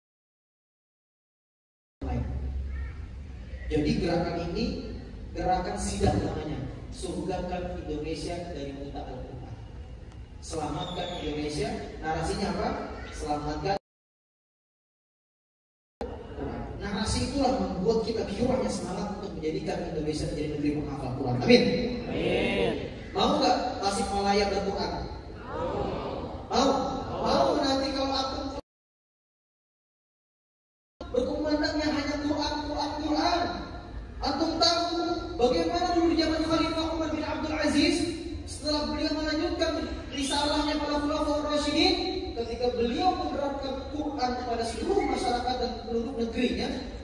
Jadi gerakan ini gerakan sidak namanya. Surgakan Indonesia dari buta Al-Quran. Selamatkan Indonesia. Narasinya apa? Selamatkan. Narasi itulah membuat kita kirohnya semangat untuk menjadikan Indonesia menjadi negeri penghafal Quran. Amin. Amin. Mau nggak Tasikmalaya berquran? Mau? Mau nanti kalau aku berkumandangnya hanya Quran. Antum tahu bagaimana dulu di zaman Khalifah Umar bin Abdul Aziz setelah beliau melanjutkan risalahnya pada Khulafaur Rasyidin, ketika beliau menerapkan Quran kepada seluruh masyarakat dan penduduk negerinya,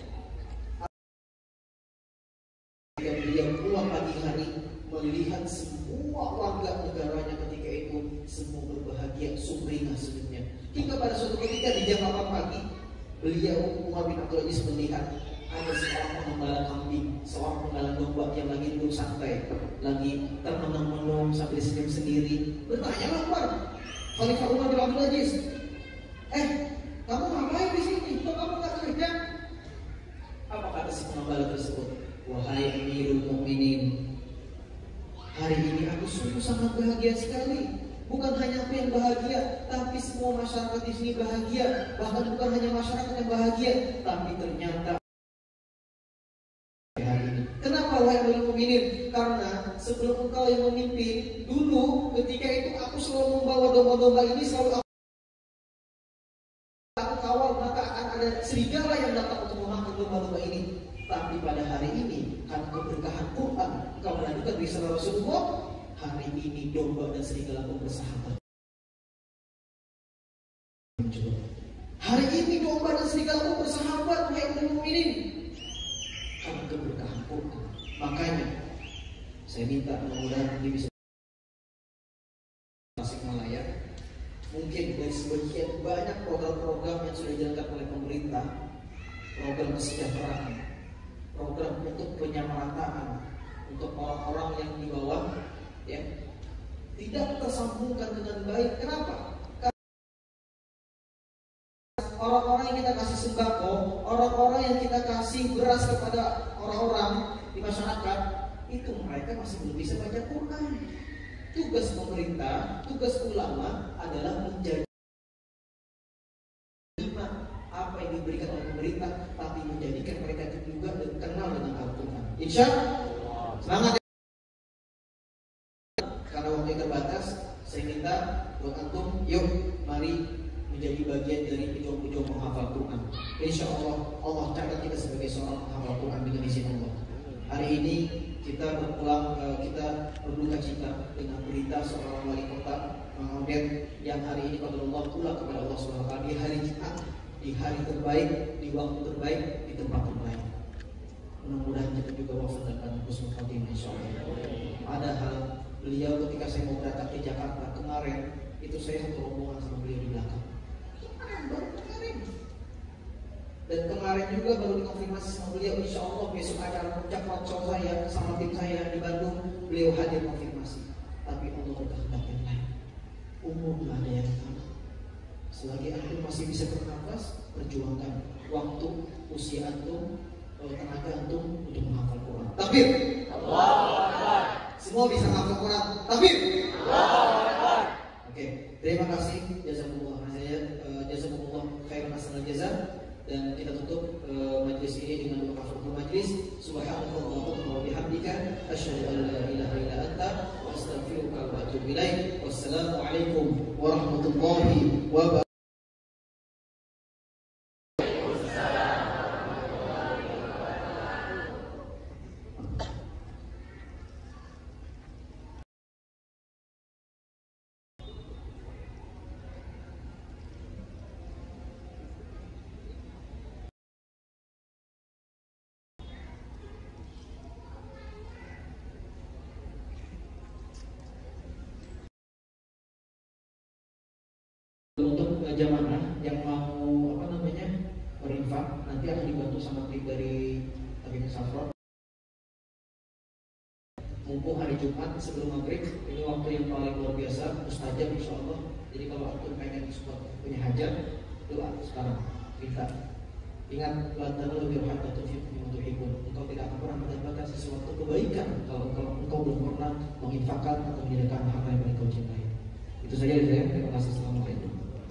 ketika beliau pulang pagi hari melihat semua warga negaranya ketika itu semua berbahagia, sumringah senyumnya. Hingga pada suatu ketika di jam 8 pagi, beliau Umar bin Abdul Aziz melihat ada seorang pengembala kambing, seorang pengembala domba yang lagi duduk santai, lagi termenung-menung sambil senyum sendiri. Bertanyalah Umar, Khalifah Umar bin Abdul Aziz, kamu ngapain di sini? Kok kamu nggak kerja? Apa kata si pengembala tersebut? Wahai Amirul Mukminin, hari ini aku sungguh sangat bahagia sekali. Bukan hanya aku yang bahagia, tapi semua masyarakat di sini bahagia. Bahkan bukan hanya masyarakat yang bahagia, tapi ternyata kenapa wahai Amirul Mukminin? Karena sebelum engkau yang memimpin, dulu ketika itu aku selalu membawa domba-domba ini, selalu aku kawal, maka akan ada serigala yang datang untuk memakan domba-domba ini. Tapi pada hari ini, karena keberkahan Quran, engkau melanjutkan risalah Rasulullah, hari ini domba dan serigala pun bersahabat. Hari ini domba dan serigala pun bersahabat, wahai Amirul Mukminin, karena keberkahan Quran. Makanya saya minta mudah-mudahan ini bisa Tasikmalaya. Mungkin dari sebagian banyak program-program yang sudah dijalankan oleh pemerintah, program kesejahteraan, program untuk penyamarataan untuk orang-orang yang di bawah, ya, tidak tersambungkan dengan baik. Kenapa? Orang-orang yang kita kasih sembako, orang-orang yang kita kasih beras kepada orang-orang di masyarakat, itu mereka masih belum bisa baca Quran. Tugas pemerintah, tugas ulama adalah menjadi apa yang diberikan oleh pemerintah, tapi menjadikan mereka itu juga kenal dengan Al-Quran. Insya Allah. Semangat. Karena waktu yang terbatas, saya minta buat antum, yuk mari menjadi bagian dari pejuang-pejuang menghafal Quran. Insya Allah, Allah catat kita sebagai seorang menghafal Quran dengan izin Allah. Hari ini kita berduka cita dengan berita seorang wali kota Mang Odet yang hari ini qadarullah pulang kepada Allah SWT di hari Jumat, di hari terbaik, di waktu terbaik, di tempat terbaik. Mudah-mudahan kita juga wafat dan husnul khotimah insyaallah. Padahal beliau ketika saya mau datang ke Jakarta kemarin, itu saya satu rombongan sama beliau di belakang. Baru kemarin. Dan kemarin juga baru dikonfirmasi sama beliau, insya Allah besok acara puncak roadshow saya sama tim saya di Bandung, beliau hadir konfirmasi. Tapi Allah berkehendak yang lain. Umur nggak ada yang tahu. Selagi antum masih bisa bernafas, perjuangkan waktu, usia antum, tenaga antum untuk menghafal Quran. Takbir. Allahu Akbar. Semua bisa menghafal Quran. Takbir. Allahu Akbar. Oke, terima kasih. Jazakumullah khairan hasanal jazaa. Dan kita tutup majlis ini dengan doa kafaratul majlis. Subhanallahumma wa bihamdika asyhadu an la ilaha illa anta astaghfiruka wa atubu ilaik. Wassalamualaikum warahmatullahi wabarakatuh. Untuk jamaah yang mau berinfak, nanti akan dibantu sama tim dari Tabib Safron. Mumpung hari Jumat sebelum maghrib, ini waktu yang paling luar biasa, mustajab insya Allah. Jadi kalau antum pengen punya hajat, doa sekarang, minta. Ingat, lantana lebih hatta untuk hibun. Engkau tidak akan pernah mendapatkan sesuatu kebaikan kalau engkau belum pernah menginfakkan atau menyediakan harta yang paling kau cintai. Itu saja dari saya. Terima kasih. Assalamualaikum.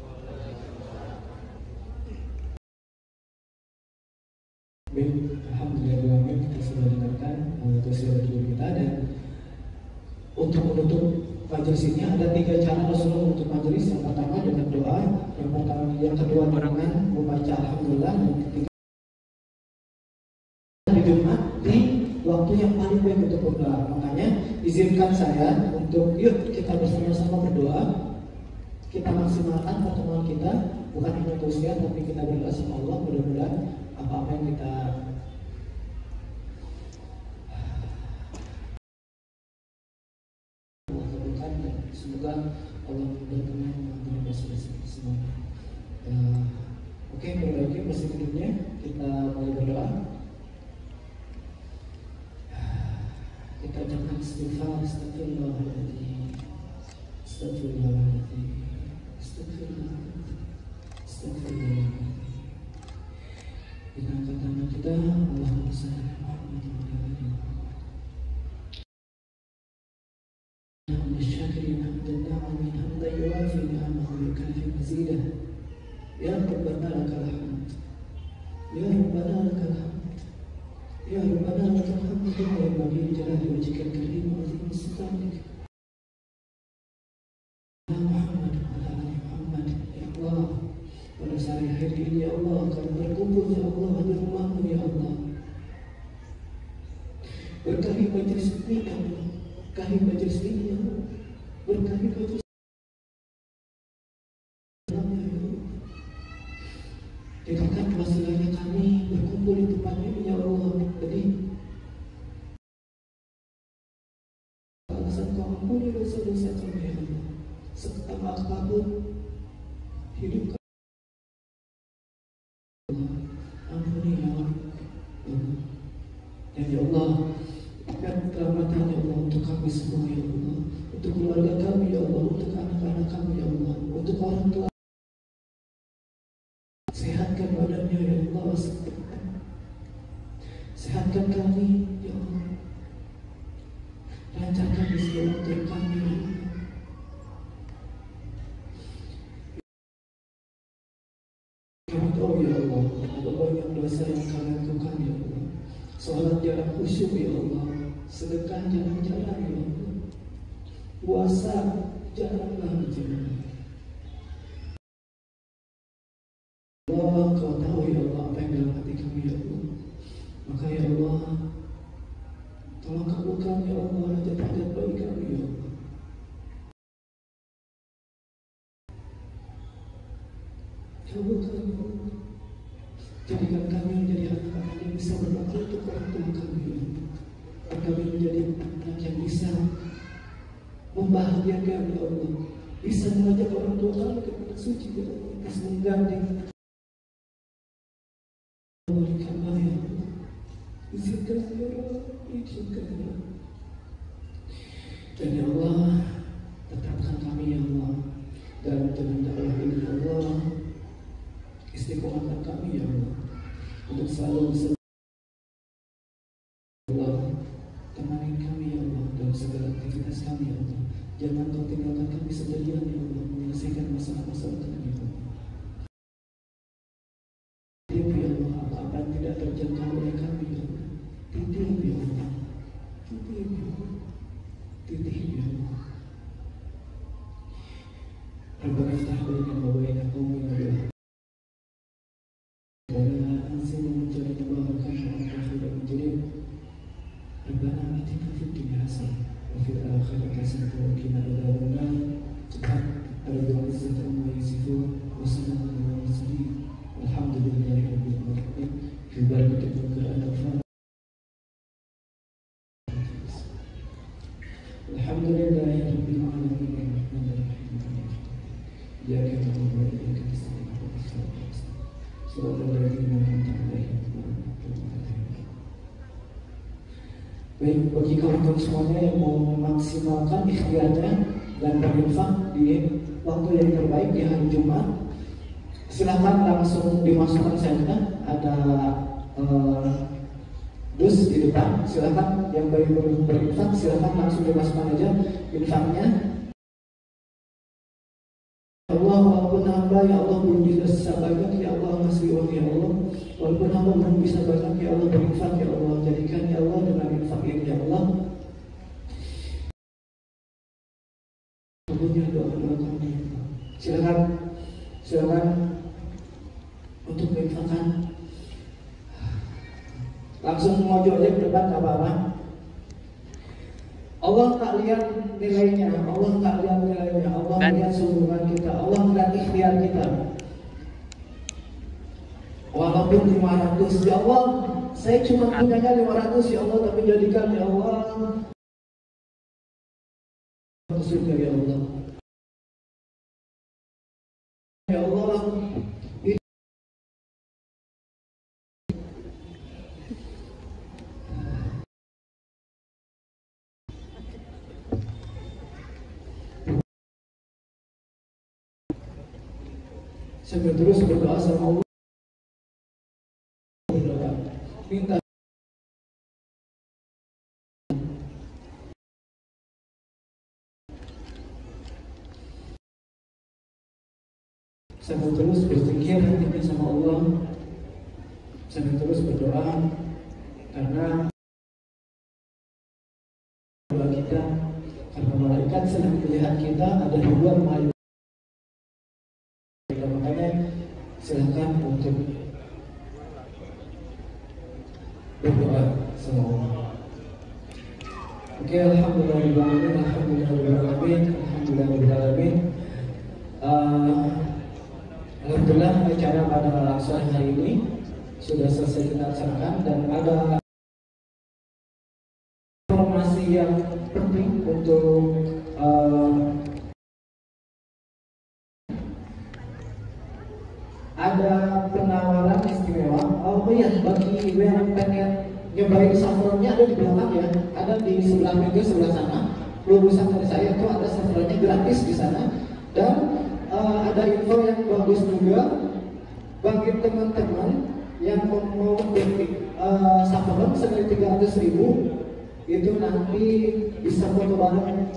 Alhamdulillah kita sudah dengarkan tausiah dari kita, dan untuk menutup majelis ini ada 3 cara Rasulullah untuk majelis. Yang pertama dengan doa, yang kedua dengan membaca alhamdulillah, dan ketiga di Jumat di waktu yang paling baik untuk berdoa. Makanya izinkan saya untuk yuk kita bersama-sama berdoa, kita maksimalkan pertemuan kita, bukan hanya tausiah tapi kita berdoa sama Allah. Mudah-mudahan apa-apa yang kita lakukan, semoga Allah berkenan mengampuni dosa-dosa kita semua. Oke, perbaiki masih hidupnya, kita mulai berdoa. Kita ucapkan istighfar, astagfirullahaladzim, astagfirullahaladzim, astagfirullahaladzim, astagfirullahaladzim. Kita angkat tangan kita, Allahumma shalli ala Muhammad wa ala ali Muhammad. Hamdan syakirin hamdan na'imin hamdan yuwafi ni'amahu wa yukafi mazidah. Ya Rabbana lakal hamd, ya Rabbana lakal hamd, ya Rabbana lakal hamd kama yanbaghi li jalali wajhikal karim wa 'azimi sultanik. Ya Muhammad wa ala ali Muhammad. Ya Allah, pada sore hari ini ya Allah, kami berkumpul ya Allah di rumahmu ya Allah. Berkahi majelis ini ya Allah, berkahi majelis ini ya Allah, berkahi majelis ini ya Allah. Jadikan masalahnya kami berkumpul di tempat ini ya Allah. Jadi alasan kau ampuni dosa-dosa kami ya Allah, seketama apapun hidup kami. Ampuni ya Allah. Dan ya Allah, berikan keselamatan ya Allah untuk kami semua ya Allah, untuk keluarga kami ya Allah, untuk anak-anak kami ya Allah, untuk orang tua. Sehatkan badannya ya Allah, sehatkan kami ya Allah, lancarkan rezeki untuk kami ya Allah. Kami tahu ya Allah, ada banyak dosa yang kami lakukan ya Allah. Salat jarang khusyuk ya Allah, sedekah jarang-jarang ya Allah, puasa jaranglah berjalan. Allah, kau tahu ya Allah apa yang dalam hati kami ya Allah. Maka ya Allah, tolong kabulkan ya Allah hajat-hajat bagi kami ya Allah. Kabulkan ya Allah. Jadikan kami menjadi anak-anak yang bisa berbakti untuk orang tua kami ya Allah. Dan kami menjadi anak yang bisa membahagiakan ya Allah, bisa mengajak orang tua kami ke tempat suci ya Allah, bisa menggandeng Allah ya Allah. Izinkan ya Allah, izinkan ya Allah. Dan ya Allah, tetapkan kami ya Allah dalam jalan dakwah ini ya Allah. Istiqomahkan kami ya Allah untuk selalu bisa Allah, temani kami ya Allah dalam segala aktivitas kami ya Allah. Jangan kau tinggalkan kami sendirian ya Allah, menyelesaikan masalah-masalah kami ya Allah. Titip ya Allah apa-apa yang tidak terjangkau oleh kami ya Allah. Titip ya Allah, titip ya Allah, titip ya Allah. خير حسنة وقنا عذاب النار سبحان رب العزة عما يصفون وسلام على المرسلين والحمد لله رب العالمين في بركة القرآن الفاتحة. الحمد لله رب العالمين الرحمن الرحيم إياك نعبد وإياك نستعين اهدنا الصراط المستقيم صراط الذين أنعمت عليهم غير المغضوب عليهم. Baik, bagi kawan-kawan semuanya yang mau memaksimalkan ikhtiarnya dan berinfak di waktu yang terbaik di hari Jumat, silahkan langsung dimasukkan saja. Ada dus di depan, silahkan yang baru berinfak silahkan langsung dimasukkan aja infaknya. Allah, walaupun hamba ya Allah belum bisa banyak, ya Allah masih uang ya Allah. Walaupun hamba belum bisa banyak, ya Allah berinfak ya Allah. Jadikan ya Allah dengan infak ini ya Allah. Tentunya doa-doa kami. Silakan untuk berinfakkan. Langsung mojok aja ke depan, gak apa-apa. Allah tak lihat nilainya, Allah tak lihat nilainya, Allah lihat sumbangan kita, Allah lihat ikhtiar kita. Walaupun 500, ya Allah, saya cuma punyanya 500 ya Allah, tapi jadikan ya Allah surga ya Allah. Ya Allah, sambil terus berdoa sama Allah, berdoa, minta sambil terus berzikir hatinya sama Allah, sambil terus berdoa, karena doa kita, karena malaikat sedang melihat kita, ada ribuan malaikat. Makanya silahkan untuk berdoa sama Allah. Oke, alhamdulillahirobbilalamin, alhamdulillahirobbilalamin, alhamdulillahirobbilalamin. Alhamdulillah acara pada sore hari ini sudah selesai kita laksanakan, dan ada informasi yang penting untuk ada penawaran istimewa. Oh iya, bagi yang pengen nyobain saffronnya ada di belakang ya, ada di sebelah meja sebelah sana. Lulusan dari saya itu ada saffronnya gratis di sana, dan ada info yang bagus juga bagi teman-teman yang mau beli saffron senilai 300.000 itu nanti bisa foto bareng.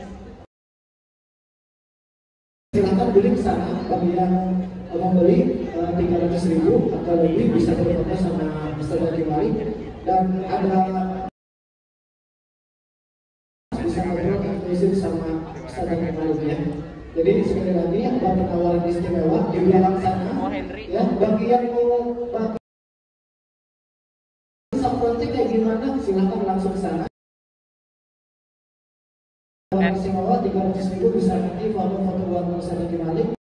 Silahkan beli ke sana. Bagi yang mau beli 300.000 atau lebih bisa berfoto sama Ustaz Kimali, dan ada bisa ngobrol sama Ustaz Kimali ya. Jadi sekali lagi ada penawaran istimewa di belakang sana ya, bagi yang mau bagi saffron kayak gimana silahkan langsung ke sana. Istimewa 300.000 bisa nanti foto-foto buat Ustaz Kimali.